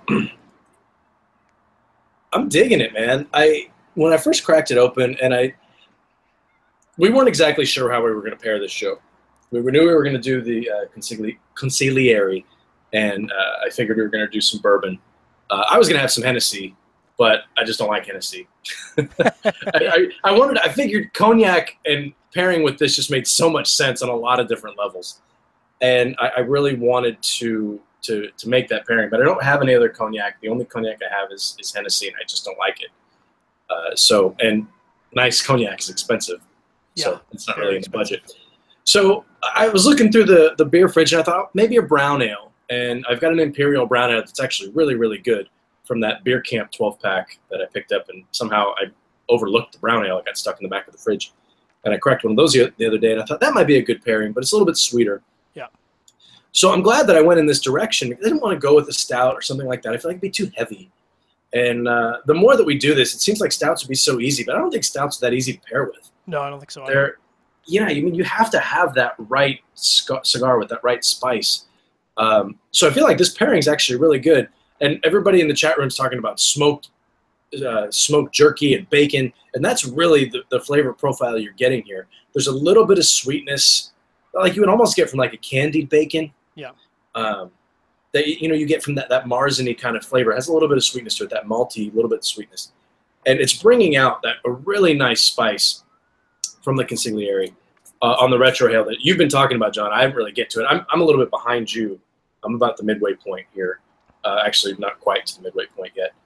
I'm digging it, man. I when I first cracked it open, and I we weren't exactly sure how we were going to pair this show. We knew we were going to do the uh, consigli Consigliere, and uh, I figured we were going to do some bourbon. Uh, I was going to have some Hennessy, but I just don't like Hennessy. I, I, I wanted. I figured cognac and pairing with this just made so much sense on a lot of different levels, and I, I really wanted to to to make that pairing. But I don't have any other cognac. The only cognac I have is is Hennessy, and I just don't like it. Uh, so, and nice cognac is expensive, so yeah, it's not really in the budget. So I was looking through the, the beer fridge, and I thought maybe a brown ale. And I've got an Imperial brown ale that's actually really, really good from that Beer Camp twelve pack that I picked up. And somehow I overlooked the brown ale. It got stuck in the back of the fridge. And I cracked one of those the other day, and I thought that might be a good pairing, but it's a little bit sweeter. Yeah. So I'm glad that I went in this direction. I didn't want to go with a stout or something like that. I feel like it'd be too heavy. And uh, the more that we do this, it seems like stouts would be so easy, but I don't think stouts are that easy to pair with. No, I don't think so. They're Yeah, I mean, you have to have that right cigar with that right spice. Um, so I feel like this pairing is actually really good. And everybody in the chat room is talking about smoked, uh, smoked jerky and bacon, and that's really the, the flavor profile you're getting here. There's a little bit of sweetness, like you would almost get from like a candied bacon. Yeah. Um, that you know you get from that that Marzen-y kind of flavor. It has a little bit of sweetness to it, that malty, little bit of sweetness, and it's bringing out that a really nice spice from the Consigliere uh, on the retrohale that you've been talking about, John. I didn't really get to it. I'm, I'm a little bit behind you. I'm about the midway point here. Uh, actually, not quite to the midway point yet.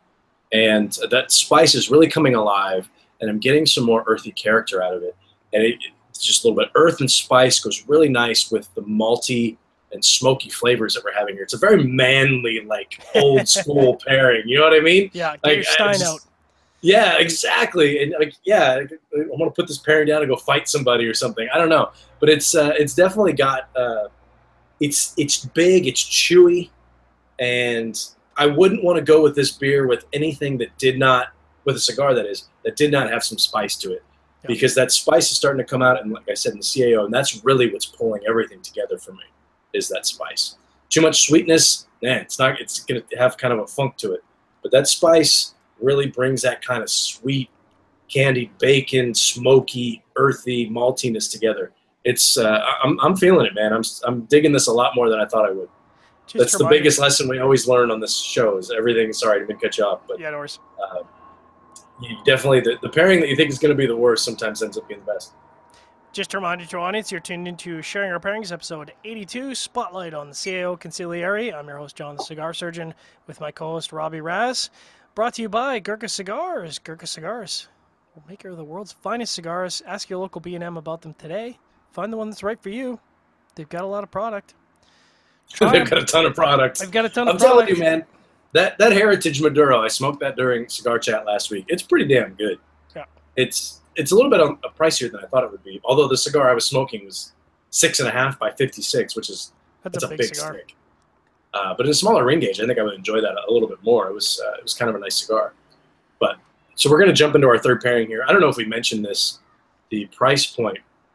and that spice is really coming alive, and I'm getting some more earthy character out of it. And it, it's just a little bit earth and spice goes really nice with the malty and smoky flavors that we're having here. It's a very manly, like old school pairing. You know what I mean? Yeah, get like, your Stein just, out. Yeah, exactly. And like, yeah, I want to put this pairing down and go fight somebody or something. I don't know, but it's uh, it's definitely got uh, it's it's big, it's chewy, and I wouldn't want to go with this beer with anything that did not, with a cigar that is, that did not have some spice to it. Yeah. Because that spice is starting to come out, and like I said, in the C A O, and that's really what's pulling everything together for me, is that spice. Too much sweetness, man, it's not. It's going to have kind of a funk to it. But that spice really brings that kind of sweet, candied bacon, smoky, earthy maltiness together. It's uh, I'm I'm feeling it, man. I'm I'm digging this a lot more than I thought I would. Just That's the biggest me. lesson we always learn on this show is everything. Sorry, I didn't cut you off, but yeah, no worries. Uh, you definitely the, the pairing that you think is going to be the worst sometimes ends up being the best. Just a reminder to our audience, you're tuned into Sharing Our Pairings, episode eighty-two, Spotlight on the C A O Consigliere. I'm your host, John the Cigar Surgeon, with my co-host, Robbie Raz. Brought to you by Gurkha Cigars. Gurkha Cigars, maker of the world's finest cigars. Ask your local B and M about them today. Find the one that's right for you. They've got a lot of product. Try They've got a ton of products. They've got a ton I'm of products. I'm telling you, man, that, that Heritage Maduro, I smoked that during Cigar Chat last week. It's pretty damn good. Yeah. It's it's a little bit on, uh, pricier than I thought it would be. Although the cigar I was smoking was six and a half by fifty-six, which is that's, that's a, a big, big cigar. stick. Uh, but in a smaller ring gauge, I think I would enjoy that a little bit more. It was uh, it was kind of a nice cigar. But so we're going to jump into our third pairing here. I don't know if we mentioned this, the price point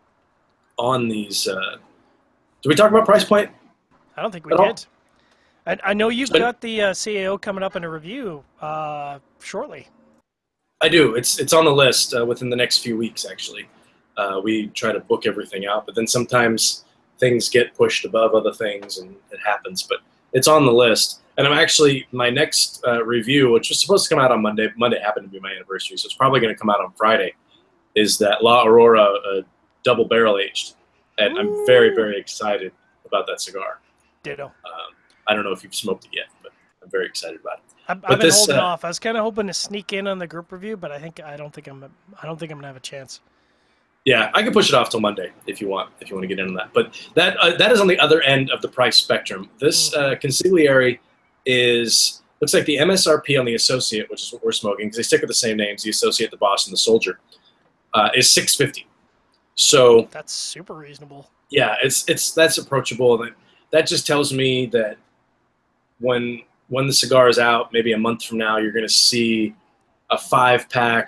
on these. Uh, did we talk about price point? I don't think we did. I, I know you've got the uh, C A O coming up in a review uh, shortly. I do. It's it's on the list uh, within the next few weeks, actually. Uh, we try to book everything out, but then sometimes things get pushed above other things, and it happens. But it's on the list. And I'm actually, my next uh, review, which was supposed to come out on Monday, Monday happened to be my anniversary, so it's probably going to come out on Friday, is that La Aurora uh, double barrel aged. And Ooh. I'm very, very excited about that cigar. Ditto. Um, I don't know if you've smoked it yet, but I'm very excited about it. I've, I've been this, holding uh, off. I was kind of hoping to sneak in on the group review, but I think I don't think I'm I don't think I'm gonna have a chance. Yeah, I can push it off till Monday if you want if you want to get into that. But that uh, that is on the other end of the price spectrum. This uh, Consigliere is looks like the M S R P on the Associate, which is what we're smoking because they stick with the same names, the Associate, the Boss, and the Soldier, uh, is six fifty. So that's super reasonable. Yeah, it's it's that's approachable. That that just tells me that when when the cigar is out, maybe a month from now, you're going to see a five pack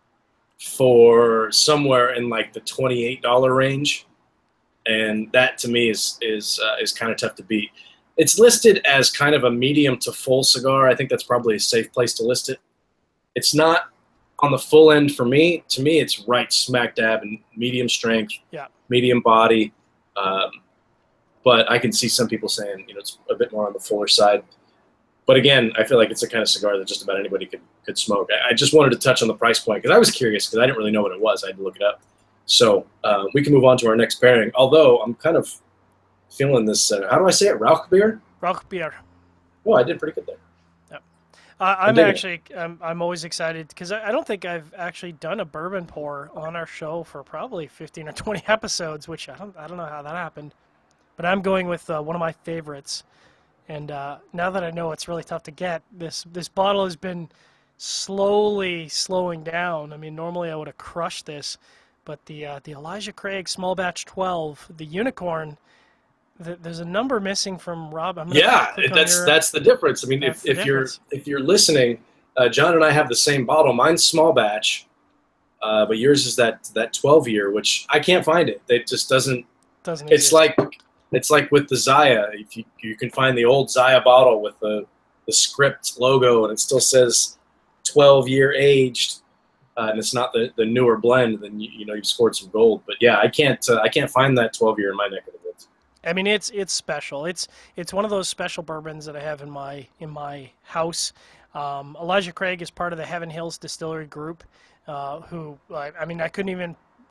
for somewhere in like the twenty-eight dollar range, and that to me is is uh, is kind of tough to beat. It's listed as kind of a medium to full cigar. I think that's probably a safe place to list it. It's not on the full end for me. To me, it's right smack dab in medium strength, yeah, medium body. Um, but I can see some people saying, you know, it's a bit more on the fuller side. But again, I feel like it's the kind of cigar that just about anybody could, could smoke. I, I just wanted to touch on the price point because I was curious because I didn't really know what it was. I had to look it up. So uh, we can move on to our next pairing. Although I'm kind of feeling this, uh, how do I say it, Rauchbier? Rauchbier. Oh, I did pretty good there. Yep. Uh, I'm actually, I'm, I'm always excited because I, I don't think I've actually done a bourbon pour on our show for probably fifteen or twenty episodes, which I don't, I don't know how that happened. But I'm going with uh, one of my favorites. And uh, now that I know it's really tough to get, this this bottle has been slowly slowing down. I mean, normally I would have crushed this, but the uh, the Elijah Craig Small Batch twelve, the Unicorn, the, there's a number missing from Rob. I'm yeah, that's your, that's the difference. I mean, if, if you're if you're listening, uh, John and I have the same bottle. Mine's Small Batch, uh, but yours is that that twelve year, which I can't find it. It just doesn't. Doesn't. It's like. It's like with the Zaya. If you you can find the old Zaya bottle with the the script logo, and it still says twelve year aged, uh, and it's not the, the newer blend, then you, you know you've scored some gold. But yeah, I can't uh, I can't find that twelve year in my neck of the woods. I mean, it's it's special. It's it's one of those special bourbons that I have in my in my house. Um, Elijah Craig is part of the Heaven Hills Distillery Group, uh, who I, I mean I couldn't even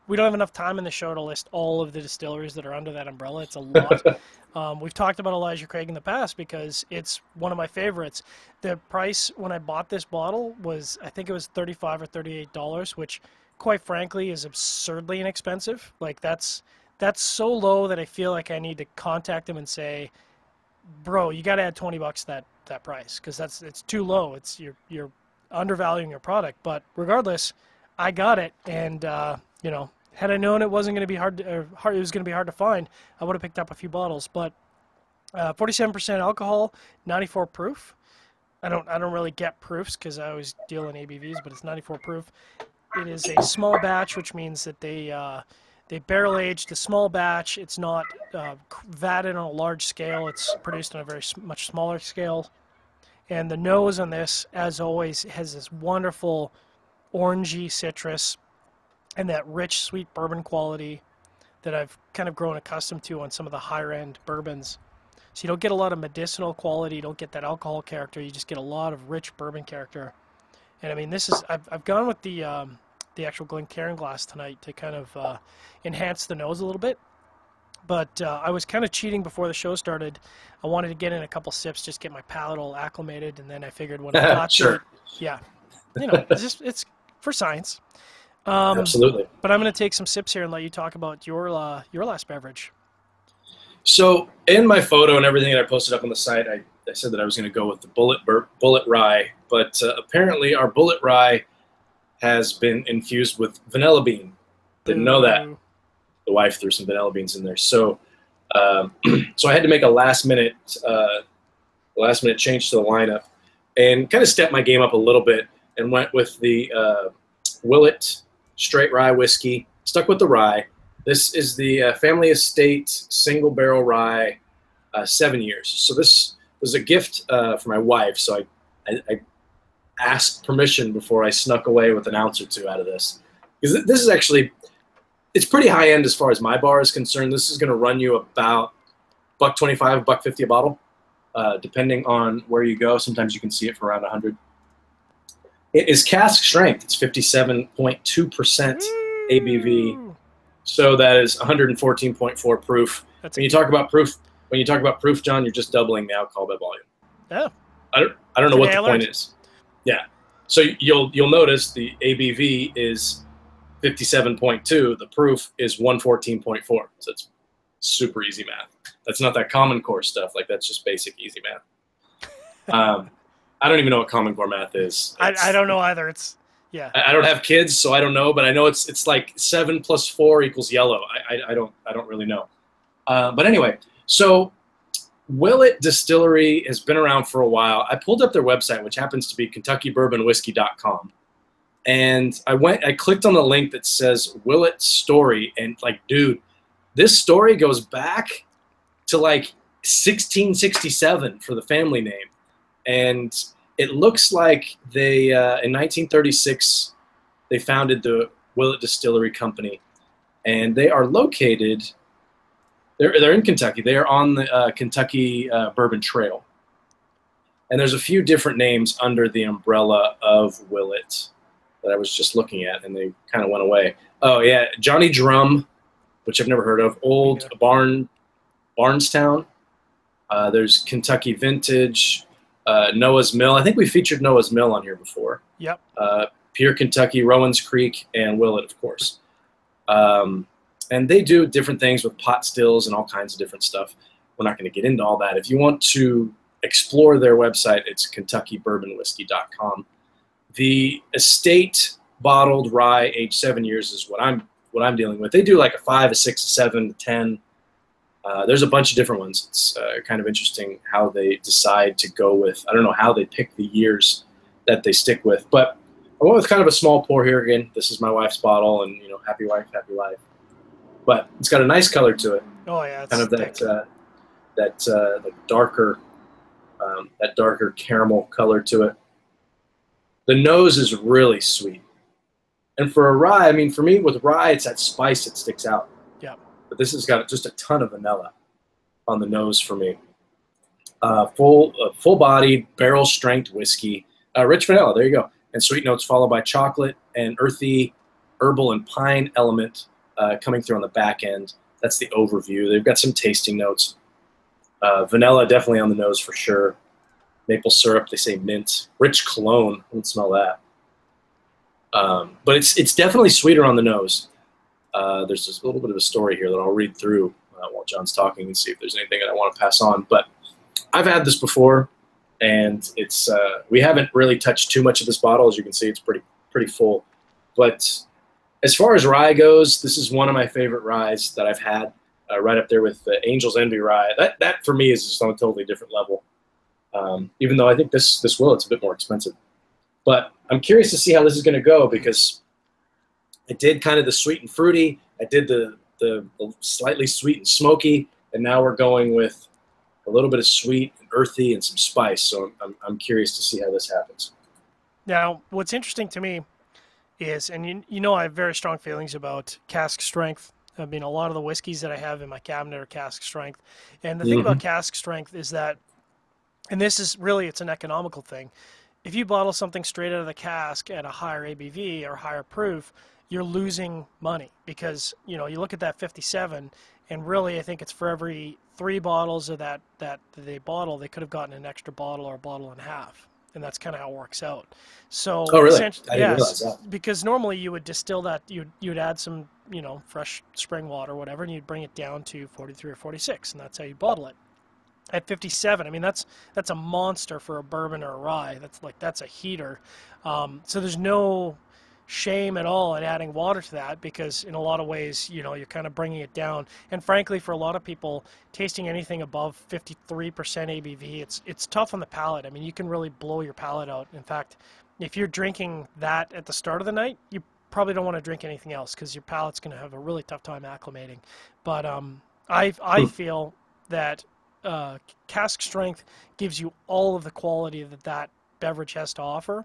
we don't have enough time in the show to list all of the distilleries that are under that umbrella. It's a lot. um, we've talked about Elijah Craig in the past because it's one of my favorites. The price when I bought this bottle was, I think it was thirty-five or thirty-eight dollars, which quite frankly is absurdly inexpensive. Like that's that's so low that I feel like I need to contact them and say, bro, you got to add twenty bucks to that that price, because that's it's too low. It's you're you're undervaluing your product. But regardless, I got it, and uh, you know, had I known it wasn't going to be hard, to, or hard, it was going to be hard to find, I would have picked up a few bottles. But uh, forty-seven percent alcohol, ninety-four proof. I don't I don't really get proofs because I always deal in A B Vs, but it's ninety-four proof. It is a small batch, which means that they uh, they barrel aged a small batch. It's not uh, vatted on a large scale. It's produced on a very much smaller scale. And the nose on this, as always, has this wonderful orangey citrus and that rich, sweet bourbon quality that I've kind of grown accustomed to on some of the higher-end bourbons. So you don't get a lot of medicinal quality, you don't get that alcohol character, you just get a lot of rich bourbon character. And I mean, this is, I've, I've gone with the um, the actual Glencairn glass tonight to kind of uh, enhance the nose a little bit. But uh, I was kind of cheating before the show started. I wanted to get in a couple sips, just get my palate all acclimated, and then I figured when I got sure. to it, yeah, you know, it's just it's for science. Um, Absolutely. But I'm going to take some sips here and let you talk about your uh, your last beverage. So in my photo and everything that I posted up on the site, I, I said that I was going to go with the Bulleit Bulleit Rye, but uh, apparently our Bulleit Rye has been infused with vanilla bean. Didn't know that. The wife threw some vanilla beans in there, so um, so I had to make a last minute uh, last minute change to the lineup and kind of step my game up a little bit and went with the uh, Bulleit Straight Rye whiskey. Stuck with the rye. This is the uh, Family Estate Single Barrel Rye, uh, seven years. So this was a gift uh, for my wife. So I, I, I asked permission before I snuck away with an ounce or two out of this, because this is actually. It's pretty high end as far as my bar is concerned. This is going to run you about buck twenty-five, buck fifty a bottle, uh, depending on where you go. Sometimes you can see it for around a hundred. It is cask strength. It's fifty-seven point two percent A B V, so that is one hundred fourteen point four proof. That's when you talk about proof, when you talk about proof, John, you're just doubling the alcohol by volume. Yeah. I don't, I don't know what the point is. Yeah. So you'll you'll notice the A B V is fifty-seven point two, the proof is one fourteen point four. So it's super easy math. That's not that Common Core stuff. Like, that's just basic easy math. Um, I don't even know what Common Core math is. I, I don't know either. It's, yeah. I, I don't have kids, so I don't know, but I know it's it's like seven plus four equals yellow. I, I, I don't I don't really know. Uh, but anyway, so Bulleit Distillery has been around for a while. I pulled up their website, which happens to be Kentucky Bourbon Whiskey dot com. And I went, I clicked on the link that says Bulleit story, and like, dude, this story goes back to like sixteen sixty-seven for the family name. And it looks like they, uh, in nineteen thirty-six, they founded the Bulleit Distillery Company, and they are located, they're, they're in Kentucky. They are on the uh, Kentucky uh, Bourbon Trail. And there's a few different names under the umbrella of Bulleit that I was just looking at, and they kind of went away. Oh, yeah, Johnny Drum, which I've never heard of. Old yeah. Barn, Barnestown. Uh, there's Kentucky Vintage, uh, Noah's Mill. I think we featured Noah's Mill on here before. Yep. Uh, Pure Kentucky, Rowan's Creek, and Bulleit, of course. Um, and they do different things with pot stills and all kinds of different stuff. We're not going to get into all that. If you want to explore their website, it's Kentucky Bourbon Whiskey dot com. The estate bottled rye, aged seven years, is what I'm what I'm dealing with. They do like a five, a six, a seven, a ten. Uh, there's a bunch of different ones. It's uh, kind of interesting how they decide to go with. I don't know how they pick the years that they stick with, but I went with kind of a small pour here again. This is my wife's bottle, and you know, happy wife, happy life. But it's got a nice color to it. Oh yeah, it's kind of that uh, that uh, like darker um, that darker caramel color to it. The nose is really sweet. And for a rye, I mean, for me, with rye, it's that spice that sticks out. Yeah. But this has got just a ton of vanilla on the nose for me. Uh, full, uh, full-bodied, barrel-strength whiskey. Uh, rich vanilla, there you go. And sweet notes followed by chocolate and earthy, herbal, and pine element uh, coming through on the back end. That's the overview. They've got some tasting notes. Uh, vanilla definitely on the nose for sure. Maple syrup, they say mint. Rich cologne, I don't smell that. Um, but it's it's definitely sweeter on the nose. Uh, there's just a little bit of a story here that I'll read through uh, while John's talking and see if there's anything that I want to pass on. But I've had this before, and it's uh, we haven't really touched too much of this bottle. As you can see, it's pretty pretty full. But as far as rye goes, this is one of my favorite ryes that I've had, uh, right up there with the Angel's Envy rye. That that for me is just on a totally different level. Um, even though I think this this Willet's a bit more expensive. But I'm curious to see how this is going to go, because I did kind of the sweet and fruity. I did the, the the slightly sweet and smoky, and now we're going with a little bit of sweet and earthy and some spice. So I'm I'm curious to see how this happens. Now, what's interesting to me is, and you you know I have very strong feelings about cask strength. I mean, a lot of the whiskeys that I have in my cabinet are cask strength, and the thing Mm-hmm. about cask strength is that, and this is really, it's an economical thing. If you bottle something straight out of the cask at a higher A B V or higher proof, you're losing money, because, you know, you look at that fifty-seven, and really I think it's for every three bottles of that that they bottle, they could have gotten an extra bottle or a bottle and a half, and that's kind of how it works out. So Oh, really? essentially, I didn't realize yes, that. because normally you would distill that, you'd you'd add some, you know, fresh spring water or whatever, and you'd bring it down to forty-three or forty-six, and that's how you bottle it. At fifty-seven, I mean, that's that's a monster for a bourbon or a rye. That's like that's a heater. Um, so there's no shame at all in adding water to that, because in a lot of ways, you know, you're kind of bringing it down. And frankly, for a lot of people, tasting anything above fifty-three percent A B V, it's it's tough on the palate. I mean, you can really blow your palate out. In fact, if you're drinking that at the start of the night, you probably don't want to drink anything else, because your palate's going to have a really tough time acclimating. But um, I I Hmm. feel that Uh, cask strength gives you all of the quality that that beverage has to offer.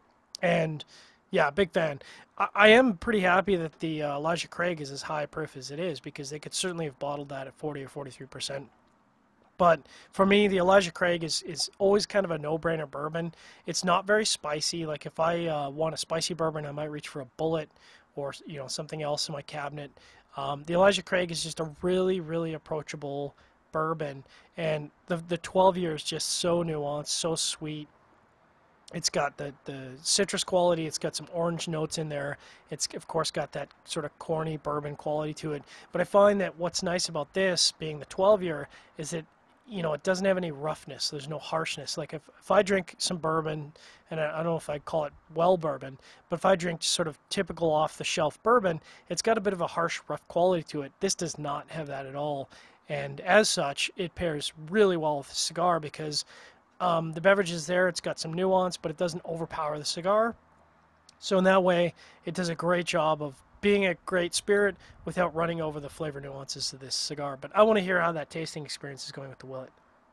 And yeah, big fan. I, I am pretty happy that the uh, Elijah Craig is as high proof as it is, because they could certainly have bottled that at forty or forty-three percent. But for me, the Elijah Craig is, is always kind of a no-brainer bourbon. It's not very spicy. Like if I uh, want a spicy bourbon, I might reach for a Bulleit or, you know, something else in my cabinet. Um, the Elijah Craig is just a really, really approachable bourbon, and the the twelve year is just so nuanced, so sweet. It's got the the citrus quality, it's got some orange notes in there, it's of course got that sort of corny bourbon quality to it. But I find that what's nice about this being the twelve year is that, you know, it doesn't have any roughness, there's no harshness. Like if, if I drink some bourbon, and I, I don't know if I'd call it well bourbon, but if I drink sort of typical off the shelf bourbon, it's got a bit of a harsh, rough quality to it. This does not have that at all. And as such, it pairs really well with the cigar, because um, the beverage is there, it's got some nuance, but it doesn't overpower the cigar. So in that way, it does a great job of being a great spirit without running over the flavor nuances of this cigar. But I want to hear how that tasting experience is going with the Willet.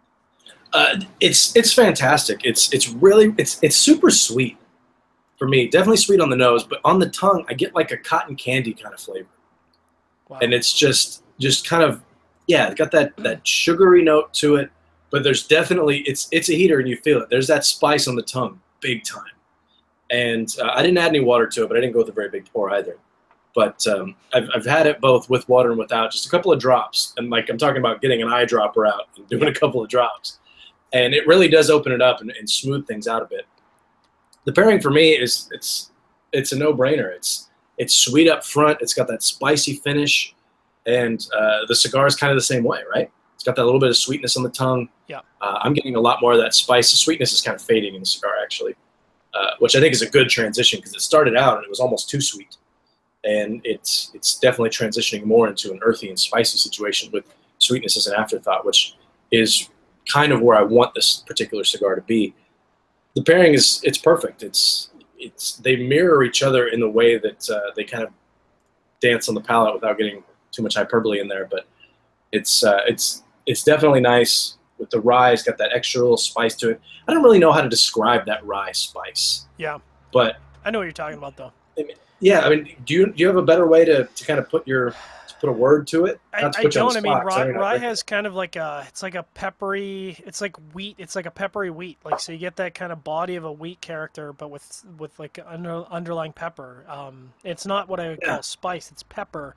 Uh, it's it's fantastic. It's it's really it's it's super sweet for me. Definitely sweet on the nose, but on the tongue, I get like a cotton candy kind of flavor, Wow. and it's just just kind of, yeah, it's got that that sugary note to it. But there's definitely it's it's a heater, and you feel it. There's that spice on the tongue, big time. And uh, I didn't add any water to it, but I didn't go with a very big pour either. But um, I've, I've had it both with water and without, just a couple of drops. And like I'm talking about getting an eyedropper out and doing a couple of drops. And it really does open it up and, and smooth things out a bit. The pairing for me is it's it's a no-brainer. It's it's sweet up front. It's got that spicy finish. And uh, the cigar is kind of the same way, right? It's got that little bit of sweetness on the tongue. Yeah. Uh, I'm getting a lot more of that spice. The sweetness is kind of fading in the cigar, actually, uh, which I think is a good transition, because it started out and it was almost too sweet. And it's it's definitely transitioning more into an earthy and spicy situation with sweetness as an afterthought, which is kind of where I want this particular cigar to be. The pairing is it's perfect. It's it's they mirror each other in the way that uh, they kind of dance on the palate without getting too much hyperbole in there. But it's uh, it's it's definitely nice. With the rye, it's got that extra little spice to it. I don't really know how to describe that rye spice. Yeah. But I know what you're talking about, though. I mean, yeah, I mean, do you do you have a better way to, to kind of put your to put a word to it? I, Not to I put you on don't. the I mean, spot, 'cause rye, know you're not rye drinking has it. kind of like a, it's like a peppery, it's like wheat. It's like a peppery wheat. Like, so you get that kind of body of a wheat character, but with, with like under, underlying pepper. Um, it's not what I would Yeah. call spice. It's pepper.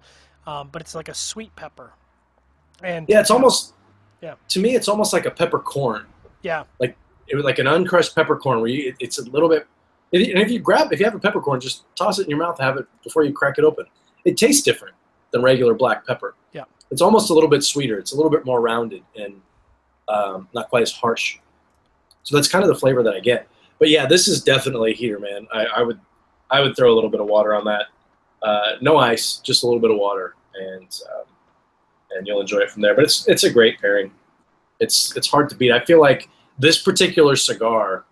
um, but it's like a sweet pepper. And Yeah, it's almost, yeah, to me, it's almost like a peppercorn. yeah, Like it was like an uncrushed peppercorn where you, it, it's a little bit. And if you grab, if you have a peppercorn, just toss it in your mouth, have it before you crack it open. It tastes different than regular black pepper. yeah. It's almost a little bit sweeter. It's a little bit more rounded and um, not quite as harsh. So that's kind of the flavor that I get. But yeah, this is definitely a heater, man. I, I would, I would throw a little bit of water on that. Uh, no ice, just a little bit of water, and um, and you'll enjoy it from there. But it's it's a great pairing. It's it's hard to beat. I feel like this particular cigar,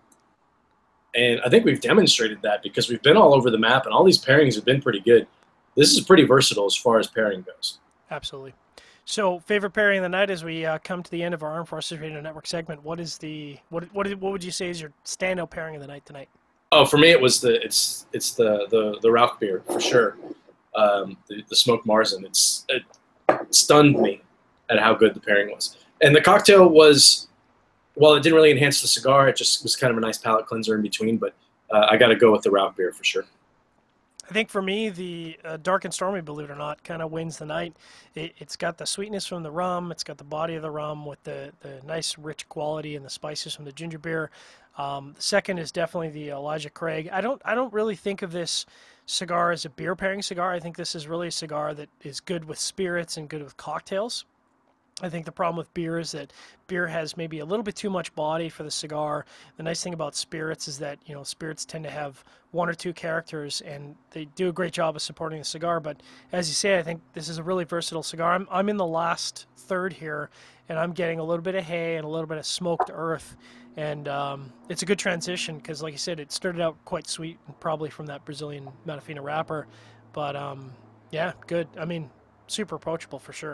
and I think we've demonstrated that because we've been all over the map, and all these pairings have been pretty good. This is pretty versatile as far as pairing goes. Absolutely. So, favorite pairing of the night as we uh, come to the end of our Armed Forces Radio Network segment. What is the what what what would you say is your standout pairing of the night tonight? Oh, for me, it was the it's it's the the the Rauchbier for sure. Um, the the smoked Marzen. It's it stunned me at how good the pairing was, and the cocktail was. Well, it didn't really enhance the cigar. It just was kind of a nice palate cleanser in between. But uh, I got to go with the Rauchbier for sure. I think for me, the uh, Dark and Stormy, believe it or not, kind of wins the night. It, it's got the sweetness from the rum. It's got the body of the rum with the, the nice, rich quality and the spices from the ginger beer. Um, the second is definitely the Elijah Craig. I don't I don't really think of this cigar as a beer pairing cigar. I think this is really a cigar that is good with spirits and good with cocktails. I think the problem with beer is that beer has maybe a little bit too much body for the cigar. The nice thing about spirits is that, you know, spirits tend to have one or two characters, and they do a great job of supporting the cigar. But as you say, I think this is a really versatile cigar. I'm, I'm in the last third here, and I'm getting a little bit of hay and a little bit of smoked earth. And um, it's a good transition because, like you said, it started out quite sweet, probably from that Brazilian Matafina wrapper. But, um, yeah, good. I mean, super approachable for sure.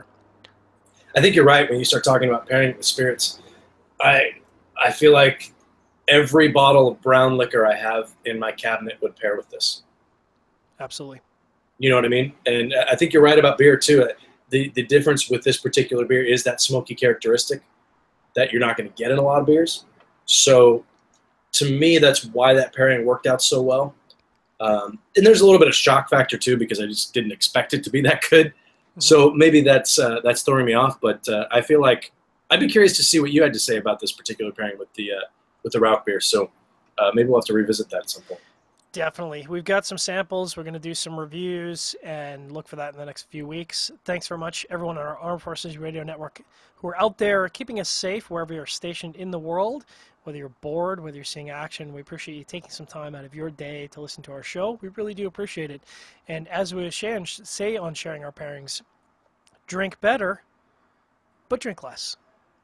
I think you're right when you start talking about pairing with spirits. I I feel like every bottle of brown liquor I have in my cabinet would pair with this. Absolutely. You know what I mean? And I think you're right about beer too. The the difference with this particular beer is that smoky characteristic that you're not going to get in a lot of beers. So to me, that's why that pairing worked out so well. Um, and there's a little bit of shock factor too because I just didn't expect it to be that good. So maybe that's uh, that's throwing me off, but uh, I feel like I'd be curious to see what you had to say about this particular pairing with the uh, with the Rauchbier. So uh, maybe we'll have to revisit that at some point. Definitely. We've got some samples. We're going to do some reviews and look for that in the next few weeks. Thanks very much, everyone on our Armed Forces Radio Network who are out there keeping us safe wherever you're stationed in the world. Whether you're bored, whether you're seeing action, we appreciate you taking some time out of your day to listen to our show. We really do appreciate it. And as we say on Sharing Our Pairings, drink better, but drink less.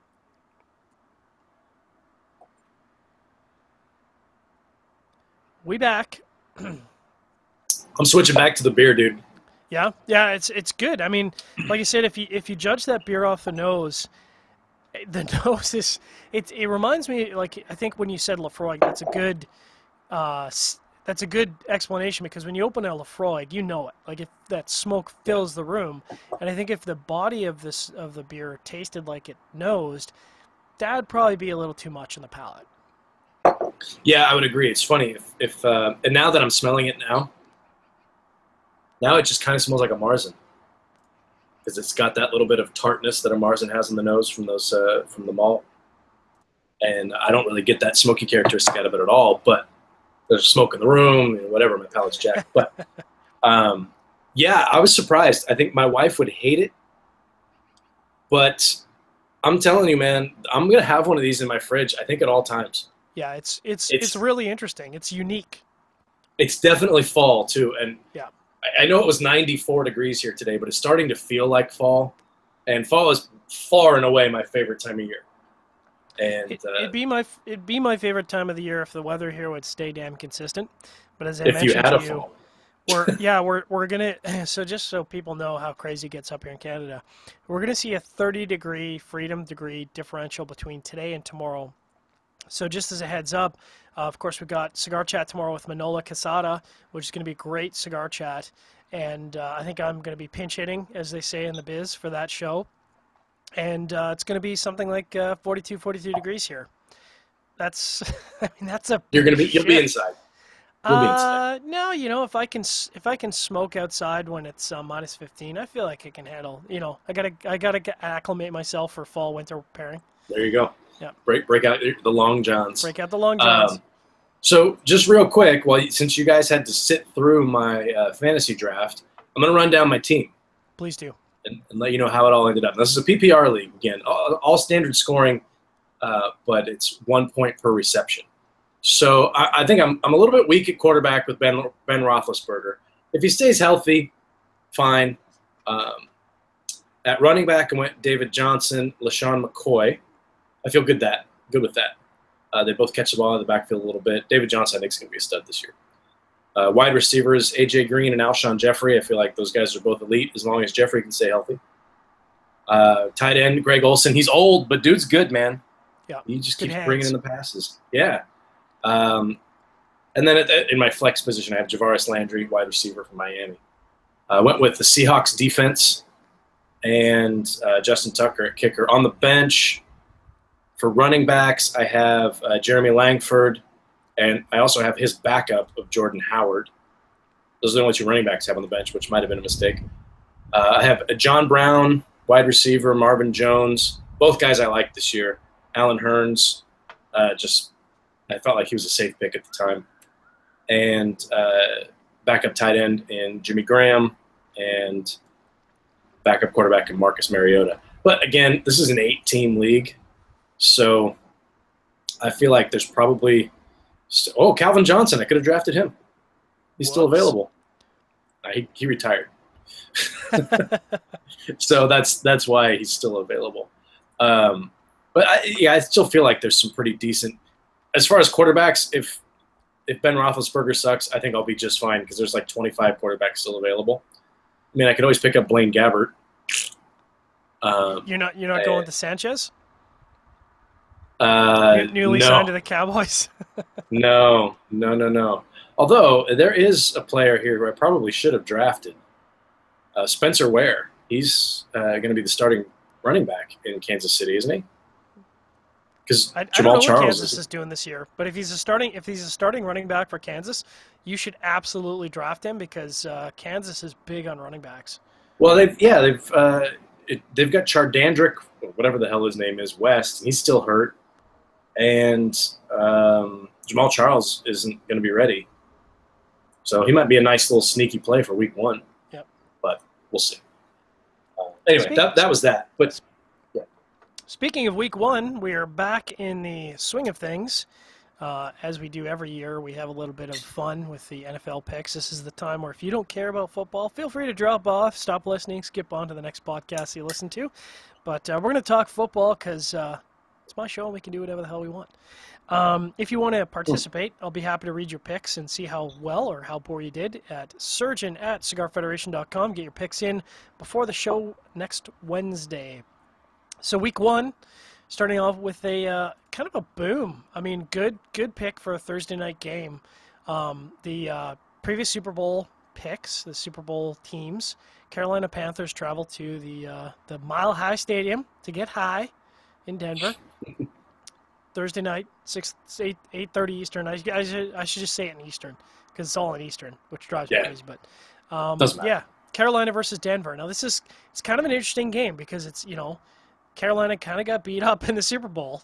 We back. I'm switching back to the beer, dude. Yeah, yeah, it's it's good. I mean, like I said, if you if you judge that beer off the nose, the nose is it. It reminds me, like I think when you said Lafroig, that's a good, uh, that's a good explanation because when you open a Lafroig, you know it. Like if that smoke fills the room, and I think if the body of this of the beer tasted like it nosed, that'd probably be a little too much in the palate. Yeah, I would agree. It's funny if, if uh, and now that I'm smelling it now, now it just kind of smells like a Marzen because it's got that little bit of tartness that a Marzen has in the nose from those uh, from the malt, and I don't really get that smoky characteristic out of it at all. But there's smoke in the room and whatever. My palate's jacked. But um, yeah, I was surprised. I think my wife would hate it, but I'm telling you, man, I'm gonna have one of these in my fridge. I think at all times. Yeah, it's it's It's- it's really interesting. It's unique. It's definitely fall too, and Yeah. I, I know it was ninety-four degrees here today, but it's starting to feel like fall, and fall is far and away my favorite time of year. And It, uh, it'd be my it'd be my favorite time of the year if the weather here would stay damn consistent. But as I if you mentioned had a to you, fall, we're yeah we're we're gonna so just so people know how crazy it gets up here in Canada, we're gonna see a thirty degree freedom degree differential between today and tomorrow. So just as a heads up, uh, of course we've got cigar chat tomorrow with Manola Casada, which is going to be a great cigar chat, and uh, I think I'm going to be pinch hitting, as they say in the biz, for that show, and uh, it's going to be something like uh, forty-two, forty-three degrees here. That's I mean that's a you're gonna be you'll be shit. inside. Cool beans today. Uh, no, you know, if I can s- if I can smoke outside when it's uh, minus fifteen, I feel like I can handle. You know, I gotta I gotta get, acclimate myself for fall winter pairing. There you go. Yeah, Break break out the long johns. break out the long johns. Um, so just real quick, well, since you guys had to sit through my uh, fantasy draft, I'm gonna run down my team Please do. and, and let you know how it all ended up. This is a P P R league again, all, all standard scoring, uh, but it's one point per reception. So I, I think I'm I'm a little bit weak at quarterback with Ben Ben Roethlisberger. If he stays healthy, fine. Um, at running back, I went David Johnson, LaShawn McCoy. I feel good that good with that. Uh, they both catch the ball in the backfield a little bit. David Johnson, I think, is going to be a stud this year. Uh, wide receivers, A J Green and Alshon Jeffrey. I feel like those guys are both elite as long as Jeffrey can stay healthy. Uh, tight end, Greg Olson. He's old, but dude's good, man. Yeah, He just good keeps hands. bringing in the passes. Yeah. Um, and then at the, in my flex position, I have Javaris Landry, wide receiver from Miami. I went with the Seahawks defense and uh, Justin Tucker at kicker. On the bench for running backs, I have uh, Jeremy Langford, and I also have his backup of Jordan Howard. Those are the only two running backs I have on the bench, which might have been a mistake. Uh, I have John Brown, wide receiver, Marvin Jones, both guys I like this year. Alan Hearns, uh, just I felt like he was a safe pick at the time. And uh, backup tight end in Jimmy Graham and backup quarterback in Marcus Mariota. But again, this is an eight-team league, so I feel like there's probably st- – oh, Calvin Johnson. I could have drafted him. He's still Whoops. available. Uh, he, he retired. So that's that's why he's still available. Um, but, I, yeah, I still feel like there's some pretty decent – as far as quarterbacks, if if Ben Roethlisberger sucks, I think I'll be just fine because there's like twenty-five quarterbacks still available. I mean, I could always pick up Blaine Gabbert. Um, You're not you're not I- going with the Sanchez? uh, New- newly no, signed to the Cowboys. no, no, no, no. Although there is a player here who I probably should have drafted, uh, Spencer Ware. He's uh, going to be the starting running back in Kansas City, isn't he? Because I, I don't Jamal know what Charles Kansas is. is doing this year, but if he's a starting if he's a starting running back for Kansas, you should absolutely draft him because uh, Kansas is big on running backs. Well, they've yeah they've uh, it, they've got Chardandrick, whatever the hell his name is, West. He's still hurt, and um, Jamal Charles isn't going to be ready. So he might be a nice little sneaky play for week one. Yep. But we'll see. Uh, anyway, Speak- that that was that. But Speaking of week one, we are back in the swing of things. Uh, as we do every year, we have a little bit of fun with the N F L picks. This is the time where if you don't care about football, feel free to drop off, stop listening, skip on to the next podcast you listen to. But uh, we're going to talk football because uh, it's my show and we can do whatever the hell we want. Um, if you want to participate, I'll be happy to read your picks and see how well or how poor you did at surgeon at cigar federation dot com. Get your picks in before the show next Wednesday. So week one, starting off with a uh, kind of a boom. I mean, good good pick for a Thursday night game. Um, the uh, previous Super Bowl picks, the Super Bowl teams, Carolina Panthers travel to the uh, the Mile High Stadium to get high in Denver. Thursday night, six eight eight thirty Eastern. I, I, should, I should just say it in Eastern because it's all in Eastern, which drives me Yeah. crazy. But um, Doesn't matter. yeah, Carolina versus Denver. Now this is it's kind of an interesting game because it's you know. Carolina kind of got beat up in the Super Bowl.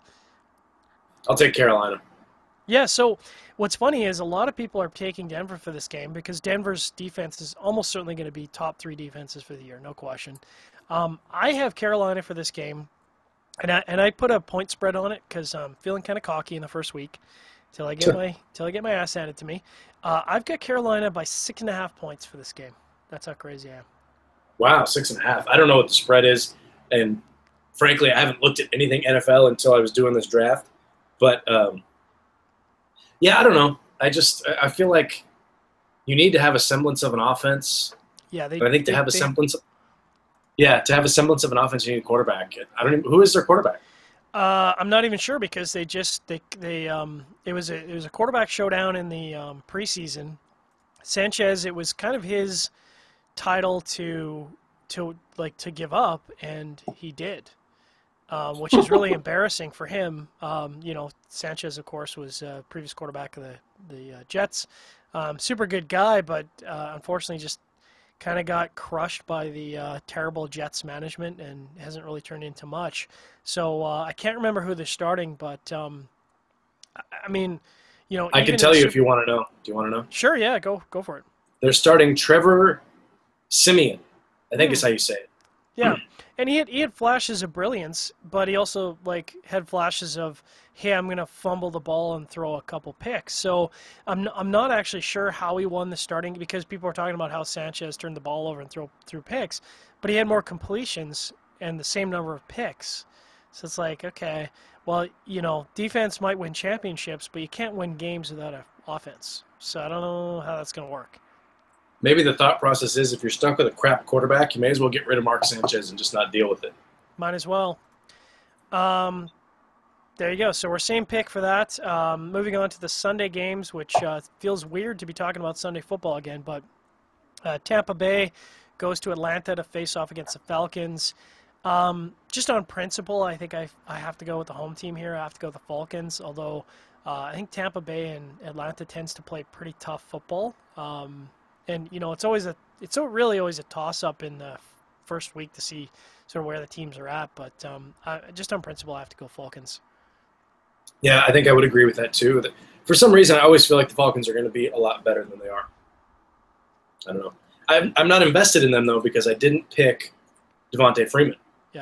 I'll take Carolina. Yeah, so what's funny is a lot of people are taking Denver for this game because Denver's defense is almost certainly going to be top three defenses for the year, no question. Um, I have Carolina for this game, and I, and I put a point spread on it because I'm feeling kind of cocky in the first week till I get my till I get my ass handed to me. Uh, I've got Carolina by six and a half points for this game. That's how crazy I am. Wow, six and a half. I don't know what the spread is, and frankly, I haven't looked at anything N F L until I was doing this draft. But, um, yeah, I don't know. I just I feel like you need to have a semblance of an offense. Yeah, they. And I think to they, have a they, semblance of, yeah, to have a semblance of an offense, you need a quarterback. I don't even, who is their quarterback? Uh, I'm not even sure because they just they they um it was a it was a quarterback showdown in the um, preseason. Sanchez, it was kind of his title to to like to give up, and he did. Um, which is really embarrassing for him. Um, you know, Sanchez, of course, was uh, previous quarterback of the the uh, Jets. Um, super good guy, but uh, unfortunately just kind of got crushed by the uh, terrible Jets management and hasn't really turned into much. So uh, I can't remember who they're starting, but um, I, I mean, you know, I can even in tell the you if Super. you want to know. Do you want to know? Sure, yeah, go go for it. They're starting Trevor Simeon. I think is Hmm. how you say it. Yeah, and he had he had flashes of brilliance, but he also like had flashes of, hey, I'm gonna fumble the ball and throw a couple picks. So I'm n- I'm not actually sure how he won the starting because people are talking about how Sanchez turned the ball over and throw threw picks, but he had more completions and the same number of picks. So it's like, okay, well, you know, defense might win championships, but you can't win games without a offense. So I don't know how that's gonna work. Maybe the thought process is if you're stuck with a crap quarterback, you may as well get rid of Mark Sanchez and just not deal with it. Might as well. Um, There you go. So we're same pick for that. Um, moving on to the Sunday games, which uh, feels weird to be talking about Sunday football again, but uh, Tampa Bay goes to Atlanta to face off against the Falcons. Um, just on principle, I think I, I have to go with the home team here. I have to go with the Falcons, although uh, I think Tampa Bay and Atlanta tends to play pretty tough football. Um, and you know, it's always a it's so really always a toss up in the first week to see sort of where the teams are at. But um, I, just on principle, I have to go Falcons. Yeah, I think I would agree with that too. For some reason, I always feel like the Falcons are going to be a lot better than they are. I don't know. I'm, I'm not invested in them, though, because I didn't pick Devontae Freeman. Yeah.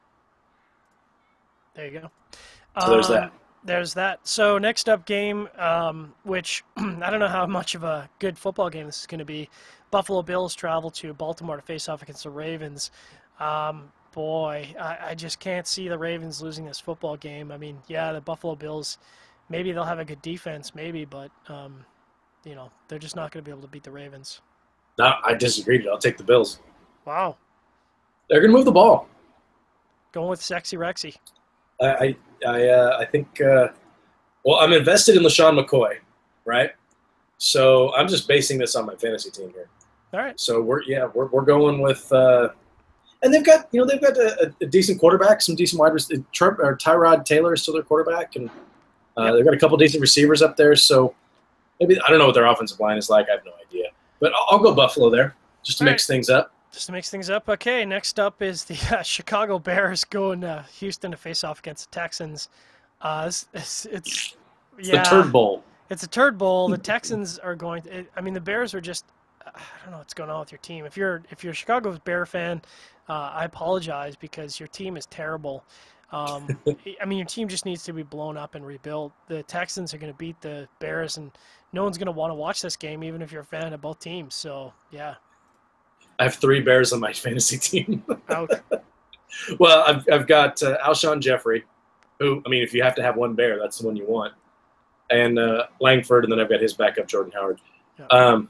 There you go. So there's Um, that. there's that. So next up game, um, which I don't know how much of a good football game this is going to be. Buffalo Bills travel to Baltimore to face off against the Ravens. Um, boy, I, I just can't see the Ravens losing this football game. I mean, yeah, the Buffalo Bills, maybe they'll have a good defense, maybe, but um, you know, they're just not going to be able to beat the Ravens. No, I disagreed. I'll take the Bills. Wow, They're going to move the ball. going with sexy Rexy. I I I, uh, I think. Uh, well, I'm invested in LaShawn McCoy, right? So I'm just basing this on my fantasy team here. All right. So we're yeah we're we're going with. Uh, And they've got, you know, they've got a, a decent quarterback, some decent wide receivers. Tyrod Taylor is still their quarterback, and uh, Yep. they've got a couple decent receivers up there. So maybe I don't know what their offensive line is like. I have no idea, but I'll, I'll go Buffalo there just to All mix right. things up. Just to mix things up. Okay, next up is the uh, Chicago Bears going to Houston to face off against the Texans. Uh, it's, it's, it's It's the yeah, Turd Bowl. it's a turd bowl. The Texans are going to. I mean, the Bears are just. I don't know what's going on with your team. If you're if you're a Chicago Bear fan, uh, I apologize because your team is terrible. Um, I mean, your team just needs to be blown up and rebuilt. The Texans are going to beat the Bears, and no one's going to want to watch this game, even if you're a fan of both teams. So, yeah, I have three Bears on my fantasy team. out. Well, I've I've got uh, Alshon Jeffrey, who I mean, if you have to have one Bear, that's the one you want, and uh, Langford, and then I've got his backup Jordan Howard. Yeah. Um,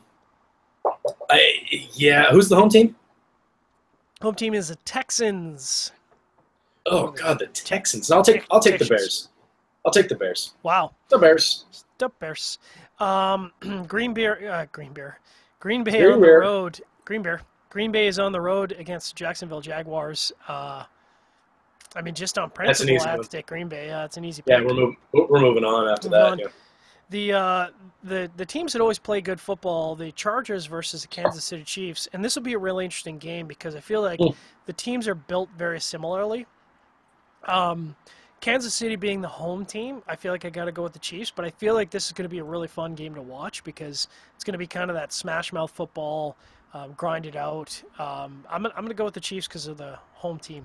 I, yeah, who's the home team? Home team is the Texans. Oh God, the Texans. I'll take I'll take the Bears. I'll take the Bears. Wow. The Bears. The Bears. Um, Green Bay. Uh, Green Bay. Green Bay Green on the Bear. road. Green Bay. Green Bay is on the road against Jacksonville Jaguars. Uh, I mean, just on That's an principle, easy I have one. to take Green Bay. Yeah, it's an easy Yeah, pick. we're moving. We're moving on after Moving that. on. Yeah. The uh, the the teams that always play good football, the Chargers versus the Kansas City Chiefs, and this will be a really interesting game because I feel like Mm. the teams are built very similarly. Um, Kansas City being the home team, I feel like I got to go with the Chiefs, but I feel like this is going to be a really fun game to watch because it's going to be kind of that smash mouth football, um, grind it out. Um, I'm I'm going to go with the Chiefs because of the home team.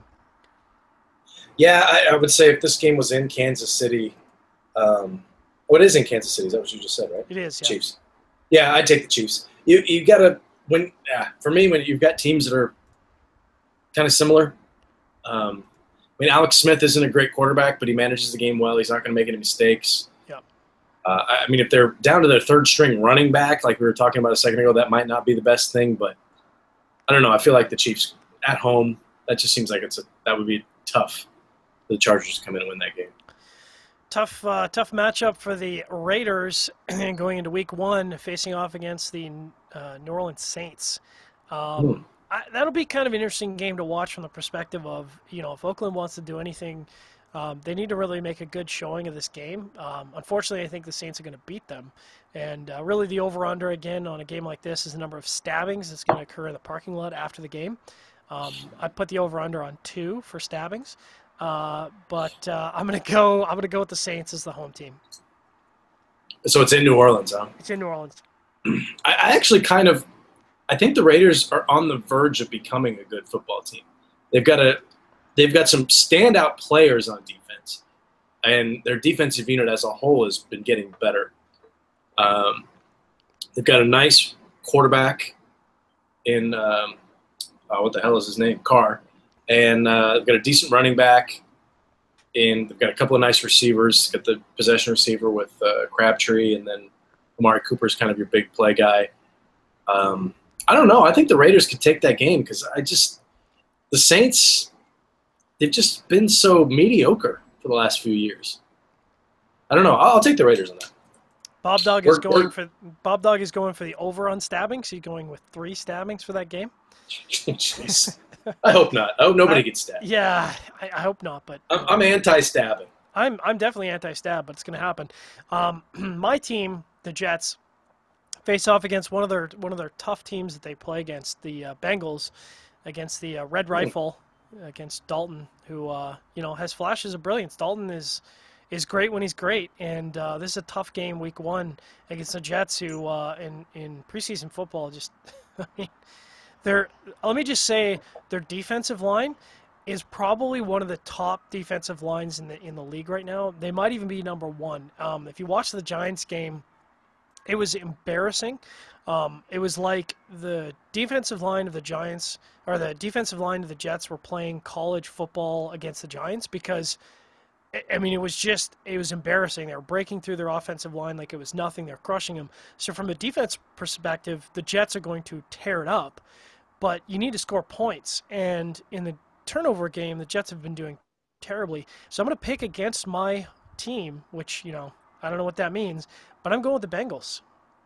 Yeah, I, I would say if this game was in Kansas City, um, oh, it is in Kansas City. Is that what you just said, right? It is, yeah. Chiefs. Yeah, I'd take the Chiefs. You you got to when yeah, for me when you've got teams that are kind of similar. Um, I mean, Alex Smith isn't a great quarterback, but he manages the game well. He's not going to make any mistakes. Yeah. Uh, I I mean, if they're down to their third string running back, like we were talking about a second ago, that might not be the best thing. But I don't know. I feel like the Chiefs at home. That just seems like it's a that would be tough for the Chargers to come in and win that game. Tough, uh, tough matchup for the Raiders going into Week One, facing off against the uh, New Orleans Saints. Um, Hmm. I, that'll be kind of an interesting game to watch from the perspective of, you know, if Oakland wants to do anything Um, they need to really make a good showing of this game. Um, unfortunately, I think the Saints are going to beat them. And uh, really the over-under, again, on a game like this is the number of stabbings that's going to occur in the parking lot after the game. Um, I put the over-under on two for stabbings. Uh, but uh, I'm going to go I'm going to go with the Saints as the home team. So it's in New Orleans, huh? It's in New Orleans. I, I actually kind of – I think the Raiders are on the verge of becoming a good football team. They've got a – They've got some standout players on defense, and their defensive unit as a whole has been getting better. Um, they've got a nice quarterback in um, uh, what the hell is his name? Carr, and uh, they've got a decent running back, and they've got a couple of nice receivers. Got the possession receiver with uh, Crabtree, and then Amari Cooper's kind of your big play guy. Um, I don't know. I think the Raiders could take that game because I just the Saints. They've just been so mediocre for the last few years. I don't know. I'll, I'll take the Raiders on that. Bob Dog We're- is going we're- for Bob Dog is going for the over on stabbings. He's going with three stabbings for that game. Jeez. I hope not. I hope nobody I- gets stabbed. Yeah, I, I hope not, but I'm, I'm anti-stabbing. I'm I'm definitely anti-stab, but it's going to happen. Um, my team, the Jets, face off against one of their one of their tough teams that they play against, the uh, Bengals, against the uh, Red Rifle, against Dalton, who uh, you know has flashes of brilliance. Dalton is is great when he's great, and uh, this is a tough game, week one, against the Jets, who uh, in in preseason football just, I mean, they're let me just say their defensive line is probably one of the top defensive lines in the in the league right now. They might even be number one. Um, if you watch the Giants game, it was embarrassing. Um, it was like the defensive line of the Giants or the defensive line of the Jets were playing college football against the Giants because, I mean, it was just, it was embarrassing. They were breaking through their offensive line like it was nothing. They're crushing them. So from a defense perspective, the Jets are going to tear it up, but you need to score points. And in the turnover game, the Jets have been doing terribly. So I'm going to pick against my team, which, you know, I don't know what that means, but I'm going with the Bengals.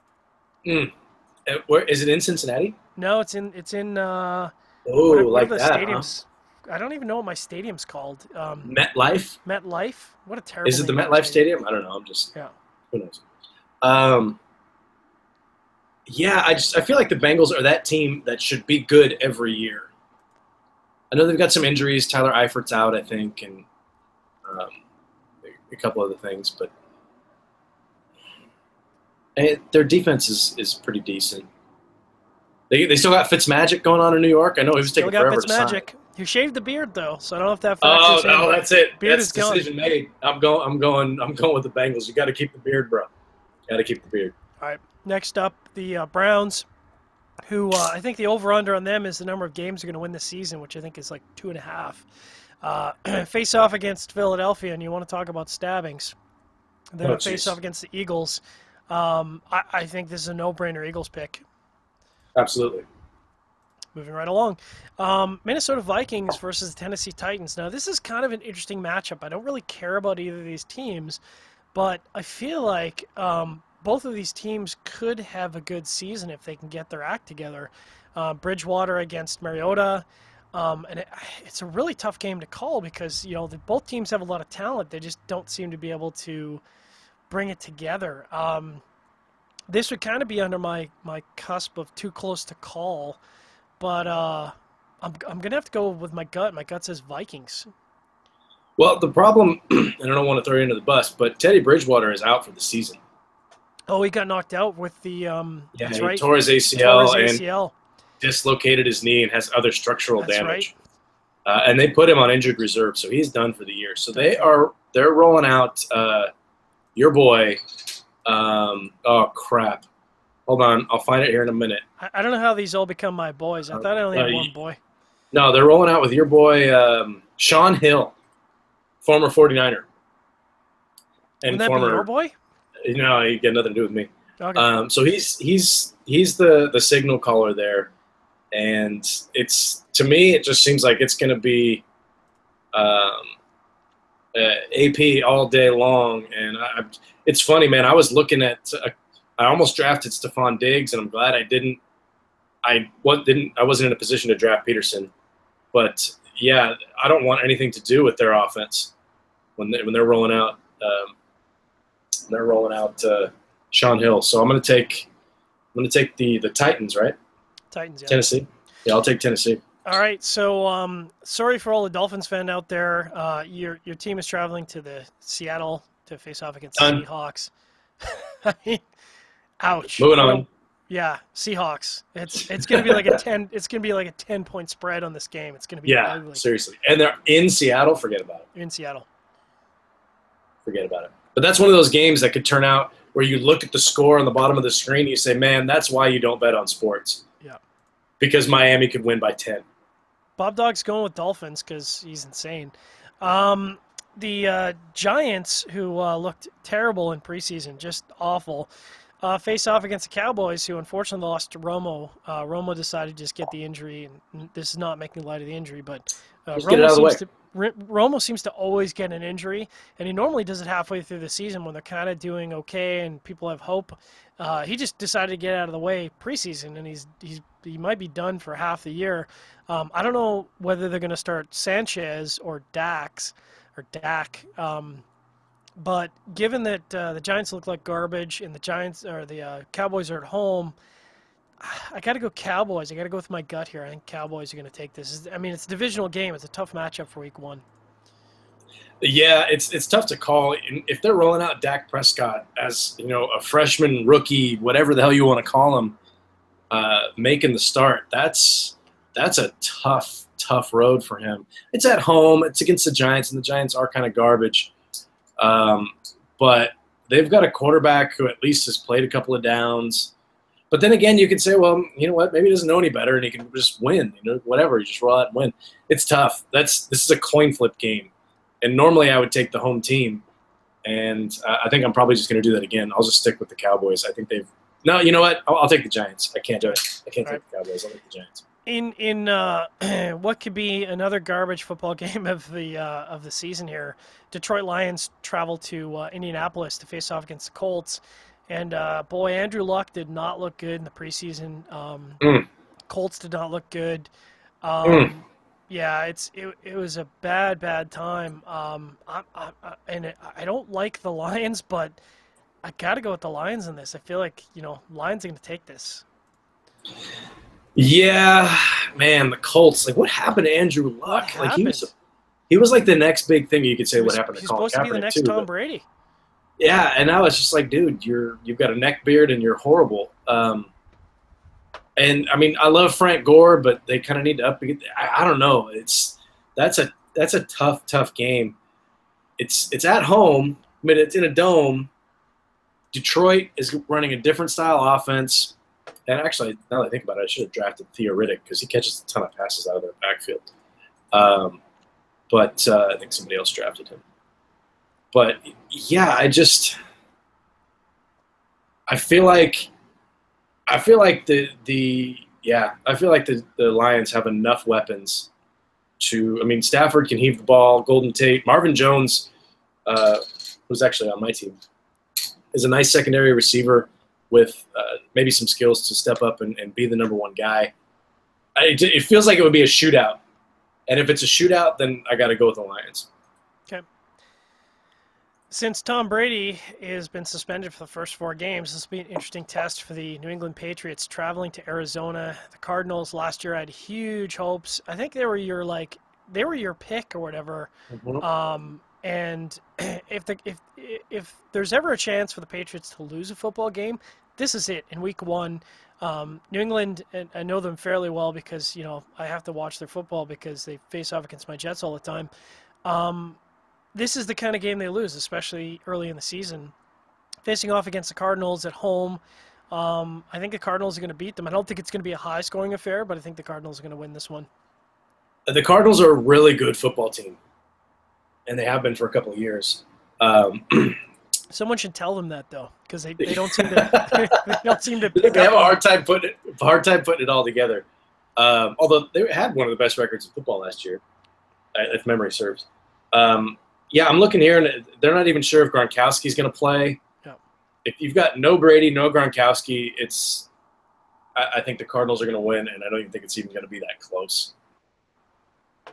Mm. Uh, Where is it in Cincinnati? No, it's in it's in uh, Oh, what are- what like are the that, huh? stadiums? I don't even know what my stadium's called. Um, MetLife? MetLife. What a terrible. Is it the name for a MetLife Stadium? I don't know. I'm just Yeah. who knows. Um, yeah, I just I feel like the Bengals are that team that should be good every year. I know they've got some injuries. Tyler Eifert's out, I think, and um, a couple other things, but and their defense is, is pretty decent. They they still got Fitzmagic going on in New York. I know he was Still taking got forever to sign. Fitzmagic. He shaved the beard though, so I don't know if that Oh factors in. no, that's it. Beard that's is gone. decision made. I'm going. I'm going. I'm going with the Bengals. You got to keep the beard, bro. Got to keep the beard. All right. Next up, the uh, Browns, who uh, I think the over/under on them is the number of games they're going to win this season, which I think is like two and a half. Uh, face off against Philadelphia, and you want to talk about stabbings. They're Oh, going to face jeez. off against the Eagles. Um, I, I think this is a no-brainer Eagles pick. Absolutely. Moving right along. Um, Minnesota Vikings versus the Tennessee Titans. Now, this is kind of an interesting matchup. I don't really care about either of these teams, but I feel like um, both of these teams could have a good season if they can get their act together. Uh, Bridgewater against Mariota. Um, and it, it's a really tough game to call because, you know, the, both teams have a lot of talent. They just don't seem to be able to bring it together. Um, this would kind of be under my, my cusp of too close to call. But uh, I'm I'm gonna have to go with my gut. My gut says Vikings. Well, the problem, and I don't want to throw you under the bus, but Teddy Bridgewater is out for the season. Oh, he got knocked out with the um. Yeah, that's he right. tore his A C Tore L his and A C L. dislocated his knee and has other structural That's damage. Uh, and they put him on injured reserve, so he's done for the year. So they are they're rolling out uh, your boy. Um, oh crap! Hold on, I'll find it here in a minute. I, I don't know how these all become my boys. I thought I only Uh, had y- one boy. No, they're rolling out with your boy um, Sean Hill, former forty-niner. And Would that former, be your boy? You know, he got nothing to do with me. Okay. Um, so he's he's he's the the signal caller there, and it's to me it just seems like it's going to be um, uh, A P all day long. And I, I- it's funny, man. I was looking at uh, I almost drafted Stephon Diggs, and I'm glad I didn't. I what didn't I wasn't in a position to draft Peterson, but yeah, I don't want anything to do with their offense. when they when they're rolling out um, they're rolling out uh, Sean Hill. So I'm going to take I'm going to take the the Titans, right? Titans, yeah. Tennessee. Yeah, I'll take Tennessee. All right, so um, sorry for all the Dolphins fans out there. Uh, your your team is traveling to the Seattle to face off against the Done. Seahawks. I mean, ouch. Moving on. Yeah, Seahawks. It's it's gonna be like a ten. It's gonna be like a ten point spread on this game. It's gonna be Yeah, ugly. seriously. And they're in Seattle. Forget about it. In Seattle. Forget about it. But that's one of those games that could turn out where you look at the score on the bottom of the screen and you say, man, that's why you don't bet on sports. Yeah. Because Miami could win by ten. Bob Dog's going with Dolphins because he's insane. Um, the uh, Giants, who uh, looked terrible in preseason, just awful, uh, face off against the Cowboys, who unfortunately lost to Romo. Uh, Romo decided to just get the injury, and this is not making light of the injury, but uh, Just get it Romo out of the seems way. to R- Romo seems to always get an injury, and he normally does it halfway through the season when they're kind of doing okay and people have hope. Uh, he just decided to get out of the way preseason, and he's he's he might be done for half the year. Um, I don't know whether they're going to start Sanchez or Dax or Dak. Um, but given that uh, the Giants look like garbage and the Giants or the uh, Cowboys are at home, I got to go Cowboys. I got to go with my gut here. I think Cowboys are going to take this. I mean, it's a divisional game. It's a tough matchup for Week One. Yeah, it's it's tough to call. If they're rolling out Dak Prescott as, you know, a freshman, rookie, whatever the hell you want to call him, uh, making the start, that's that's a tough, tough road for him. It's at home. It's against the Giants, and the Giants are kind of garbage. Um, but they've got a quarterback who at least has played a couple of downs. But then again, you could say, well, you know what? Maybe he doesn't know any better, and he can just win. You know, whatever. You just roll out and win. It's tough. That's this is a coin flip game. And normally I would take the home team, and uh, I think I'm probably just going to do that again. I'll just stick with the Cowboys. I think they've – no, you know what? I'll, I'll take the Giants. I can't do it. I can't All take right. the Cowboys. I'll take the Giants. In in uh, what could be another garbage football game of the uh, of the season here, Detroit Lions travel to uh, Indianapolis to face off against the Colts, and uh, boy, Andrew Luck did not look good in the preseason. Um, Mm. Colts did not look good. Um, Mm. Yeah, it's it, it was a bad bad time. Um, I, I, I, and it, I don't like the Lions, but I got to go with the Lions in this. I feel like you know Lions are going to take this. Yeah, man, the Colts. Like, what happened to Andrew Luck? What Like, he was happened? he was like the next big thing. You could say He what was- happened to he's Colin supposed to be the Kaepernick next too. Tom but- Brady. Yeah, and now it's just like, dude, you're you've got a neck beard and you're horrible. Um, and I mean, I love Frank Gore, but they kind of need to up. I, I don't know. It's that's a that's a tough tough game. It's it's at home. I mean, it's in a dome. Detroit is running a different style offense. And actually, now that I think about it, I should have drafted Theo Riddick because he catches a ton of passes out of their backfield. Um, but uh, I think somebody else drafted him. But yeah, I just I feel like I feel like the the yeah I feel like the, the Lions have enough weapons to. I mean, Stafford can heave the ball. Golden Tate, Marvin Jones, uh, who's actually on my team, is a nice secondary receiver with uh, maybe some skills to step up and, and be the number one guy. I, it feels like it would be a shootout, and if it's a shootout, then I got to go with the Lions. Okay. Since Tom Brady has been suspended for the first four games, this will be an interesting test for the New England Patriots traveling to Arizona. The Cardinals last year had huge hopes. I think they were your like they were your pick or whatever. Mm-hmm. Um, and if the if if there's ever a chance for the Patriots to lose a football game, this is it in Week One. Um, New England, and I know them fairly well because you know I have to watch their football because they face off against my Jets all the time. Um, This is the kind of game they lose, especially early in the season. Facing off against the Cardinals at home, um, I think the Cardinals are going to beat them. I don't think it's going to be a high-scoring affair, but I think the Cardinals are going to win this one. The Cardinals are a really good football team, and they have been for a couple of years. Um, Someone should tell them that, though, because they, they don't seem to they don't seem to pick they have up a on hard time putting it, hard time putting it all together. Um, although they had one of the best records in football last year, if memory serves. Um, yeah, I'm looking here, and they're not even sure if Gronkowski's going to play. Yeah. If you've got no Brady, no Gronkowski, it's I, I think the Cardinals are going to win, and I don't even think it's even going to be that close.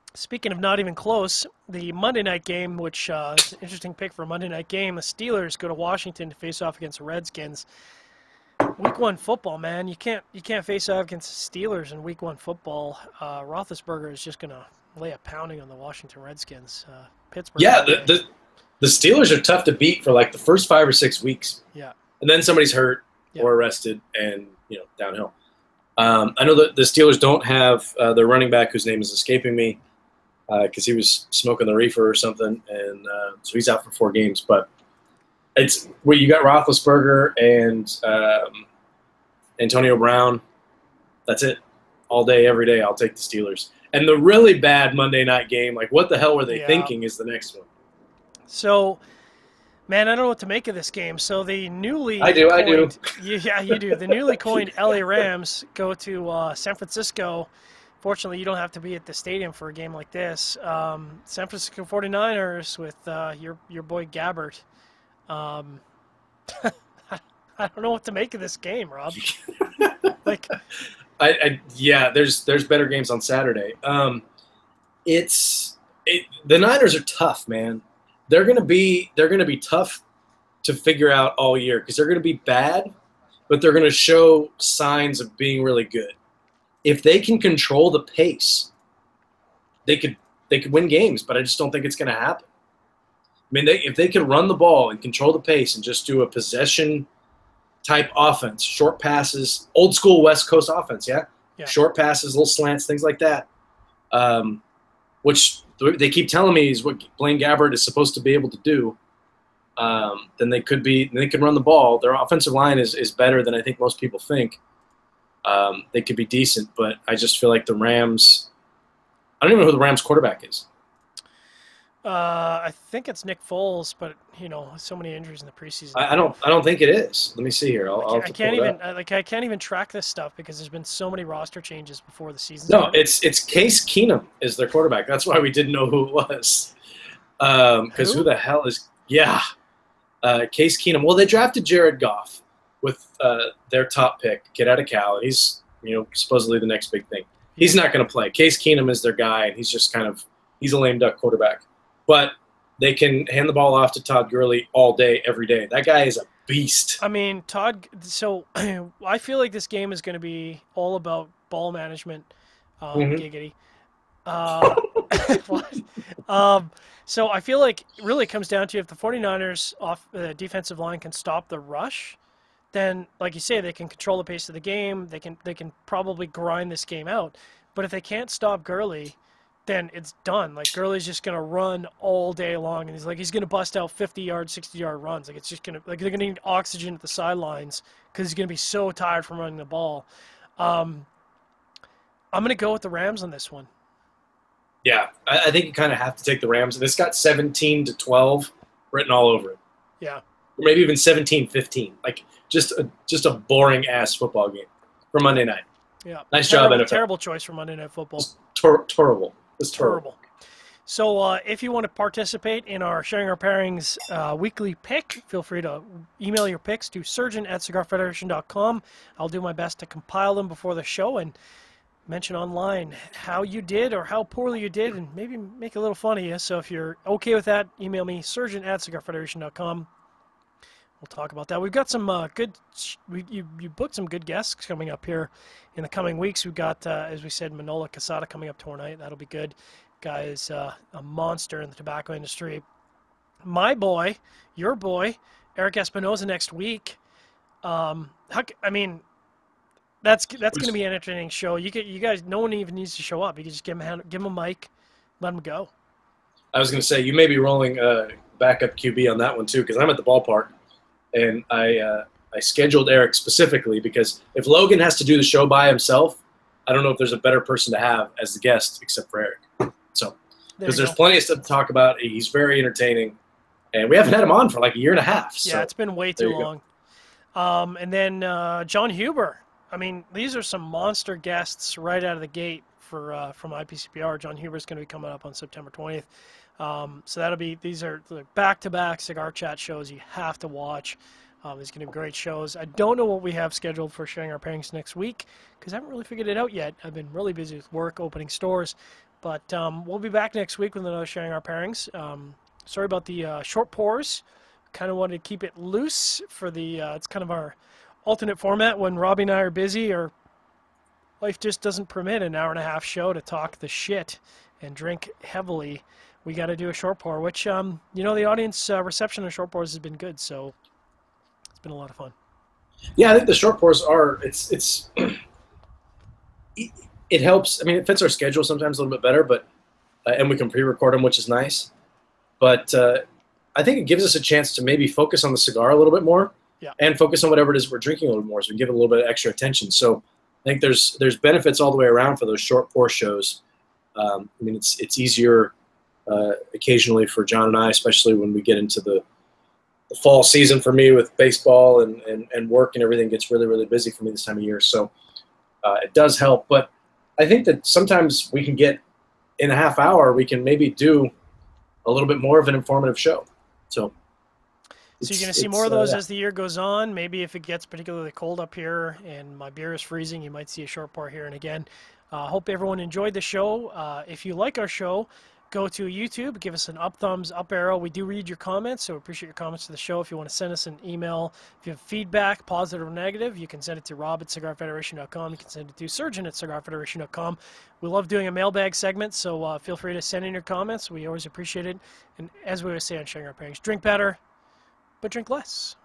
Speaking of not even close, the Monday night game, which uh, is an interesting pick for a Monday night game, the Steelers go to Washington to face off against the Redskins. Week one football, man. You can't you can't face off against the Steelers in week one football. Uh, Roethlisberger is just gonna lay a pounding on the Washington Redskins. Uh, Pittsburgh. Yeah, the, the the Steelers are tough to beat for like the first five or six weeks. Yeah, and then somebody's hurt yeah. or arrested, and you know downhill. Um, I know that the Steelers don't have uh, their running back, whose name is escaping me, because uh, he was smoking the reefer or something, and uh, so he's out for four games. But it's where you got Roethlisberger and um, Antonio Brown. That's it, all day, every day. I'll take the Steelers. And the really bad Monday night game, like what the hell were they yeah. thinking, is the next one. So, man, I don't know what to make of this game. So the newly I do, coined, I do. Yeah, you do. The newly coined L A Rams go to uh, San Francisco. Fortunately, you don't have to be at the stadium for a game like this. Um, San Francisco forty-niners with uh, your your boy Gabbert. Um, I don't know what to make of this game, Rob. like, I, I yeah, there's there's better games on Saturday. Um, it's it, the Niners are tough, man. They're gonna be they're gonna be tough to figure out all year because they're gonna be bad, but they're gonna show signs of being really good. If they can control the pace, they could they could win games, but I just don't think it's gonna happen. I mean, they, if they could run the ball and control the pace and just do a possession type offense, short passes, old school West Coast offense, yeah, yeah. short passes, little slants, things like that, um, which they keep telling me is what Blaine Gabbert is supposed to be able to do. Um, then they could be, they could run the ball. Their offensive line is is better than I think most people think. Um, they could be decent, but I just feel like the Rams. I don't even know who the Rams quarterback is. Uh, I think it's Nick Foles, but you know, so many injuries in the preseason. I, I don't. I don't think it is. Let me see here. I'll, I I'll can't, have I to can't pull it even up. I, like. I can't even track this stuff because there's been so many roster changes before the season. No, started. it's it's Case Keenum is their quarterback. That's why we didn't know who it was. Because um, who? who the hell is? Yeah, uh, Case Keenum. Well, they drafted Jared Goff with uh, their top pick, kid out of Cal, and he's you know supposedly the next big thing. He's not going to play. Case Keenum is their guy, and he's just kind of he's a lame duck quarterback, but they can hand the ball off to Todd Gurley all day, every day. That guy is a beast. I mean, Todd. So I feel like this game is going to be all about ball management. Um, mm-hmm. Giggity. Uh, what? Um, so I feel like it really comes down to if the forty-niners off the uh, defensive line can stop the rush, then, like you say, they can control the pace of the game. They can they can probably grind this game out. But if they can't stop Gurley, then it's done. Like Gurley's just gonna run all day long, and he's like he's gonna bust out fifty-yard, sixty-yard runs. Like it's just gonna like they're gonna need oxygen at the sidelines because he's gonna be so tired from running the ball. Um, I'm gonna go with the Rams on this one. Yeah, I, I think you kind of have to take the Rams, and it's got seventeen to twelve written all over it. Yeah, or maybe even seventeen fifteen. Like just a just a boring ass football game for Monday night. Yeah, nice terrible, job, N F L. Terrible choice for Monday Night Football. Tor- terrible. It's terrible. So uh, if you want to participate in our Sharing Our Pairings uh, weekly pick, feel free to email your picks to surgeon at cigar federation dot com. I'll do my best to compile them before the show and mention online how you did or how poorly you did and maybe make a little fun of you. So if you're okay with that, email me, surgeon at cigar federation dot com. We'll talk about that. We've got some uh, good, we, you, you booked some good guests coming up here in the coming weeks. We've got, uh, as we said, Manola Casada coming up tomorrow night. That'll be good. Guy is uh, a monster in the tobacco industry. My boy, your boy, Eric Espinoza next week. Um, how, I mean, that's that's going to be an entertaining show. You get, you guys, no one even needs to show up. You can just give him a, hand, give him a mic, let him go. I was going to say, you may be rolling uh, backup Q B on that one too, because I'm at the ballpark. And I uh, I scheduled Eric specifically because if Logan has to do the show by himself, I don't know if there's a better person to have as the guest except for Eric. So because there there's plenty of stuff to talk about. He's very entertaining, and we haven't had him on for like a year and a half. So yeah, it's been way too long. Um, and then uh, John Huber. I mean, these are some monster guests right out of the gate for uh, from I P C P R. John Huber is going to be coming up on September twentieth. Um, so that'll be, these are back-to-back Cigar Chat shows you have to watch. Um, these are going to be great shows. I don't know what we have scheduled for Sharing Our Pairings next week because I haven't really figured it out yet. I've been really busy with work, opening stores. But um, we'll be back next week with another Sharing Our Pairings. Um, sorry about the uh, short pours. Kind of wanted to keep it loose for the, uh, it's kind of our alternate format when Robbie and I are busy or life just doesn't permit an hour and a half show to talk the shit and drink heavily. We got to do a short pour, which, um, you know, the audience uh, reception of short pours has been good, so it's been a lot of fun. Yeah, I think the short pours are, it's, it's, it helps. I mean, it fits our schedule sometimes a little bit better, but, uh, and we can pre-record them, which is nice. But uh, I think it gives us a chance to maybe focus on the cigar a little bit more, yeah, and focus on whatever it is we're drinking a little more, so we give it a little bit of extra attention. So I think there's there's benefits all the way around for those short pour shows. Um, I mean, it's it's easier uh, occasionally for John and I, especially when we get into the, the fall season for me with baseball and, and, and work and everything gets really, really busy for me this time of year. So uh, it does help. But I think that sometimes we can get, in a half hour, we can maybe do a little bit more of an informative show. So So you're going to see more of those uh, yeah. as the year goes on. Maybe if it gets particularly cold up here and my beer is freezing, you might see a short pour here and again. I uh, hope everyone enjoyed the show. Uh, if you like our show, go to YouTube, give us an up thumbs, up arrow. We do read your comments, so we appreciate your comments to the show. If you want to send us an email, if you have feedback, positive or negative, you can send it to Rob at cigar federation dot com. You can send it to Surgeon at cigar federation dot com. We love doing a mailbag segment, so uh, feel free to send in your comments. We always appreciate it. And as we always say on Sharing Our Pairings, drink better, but drink less.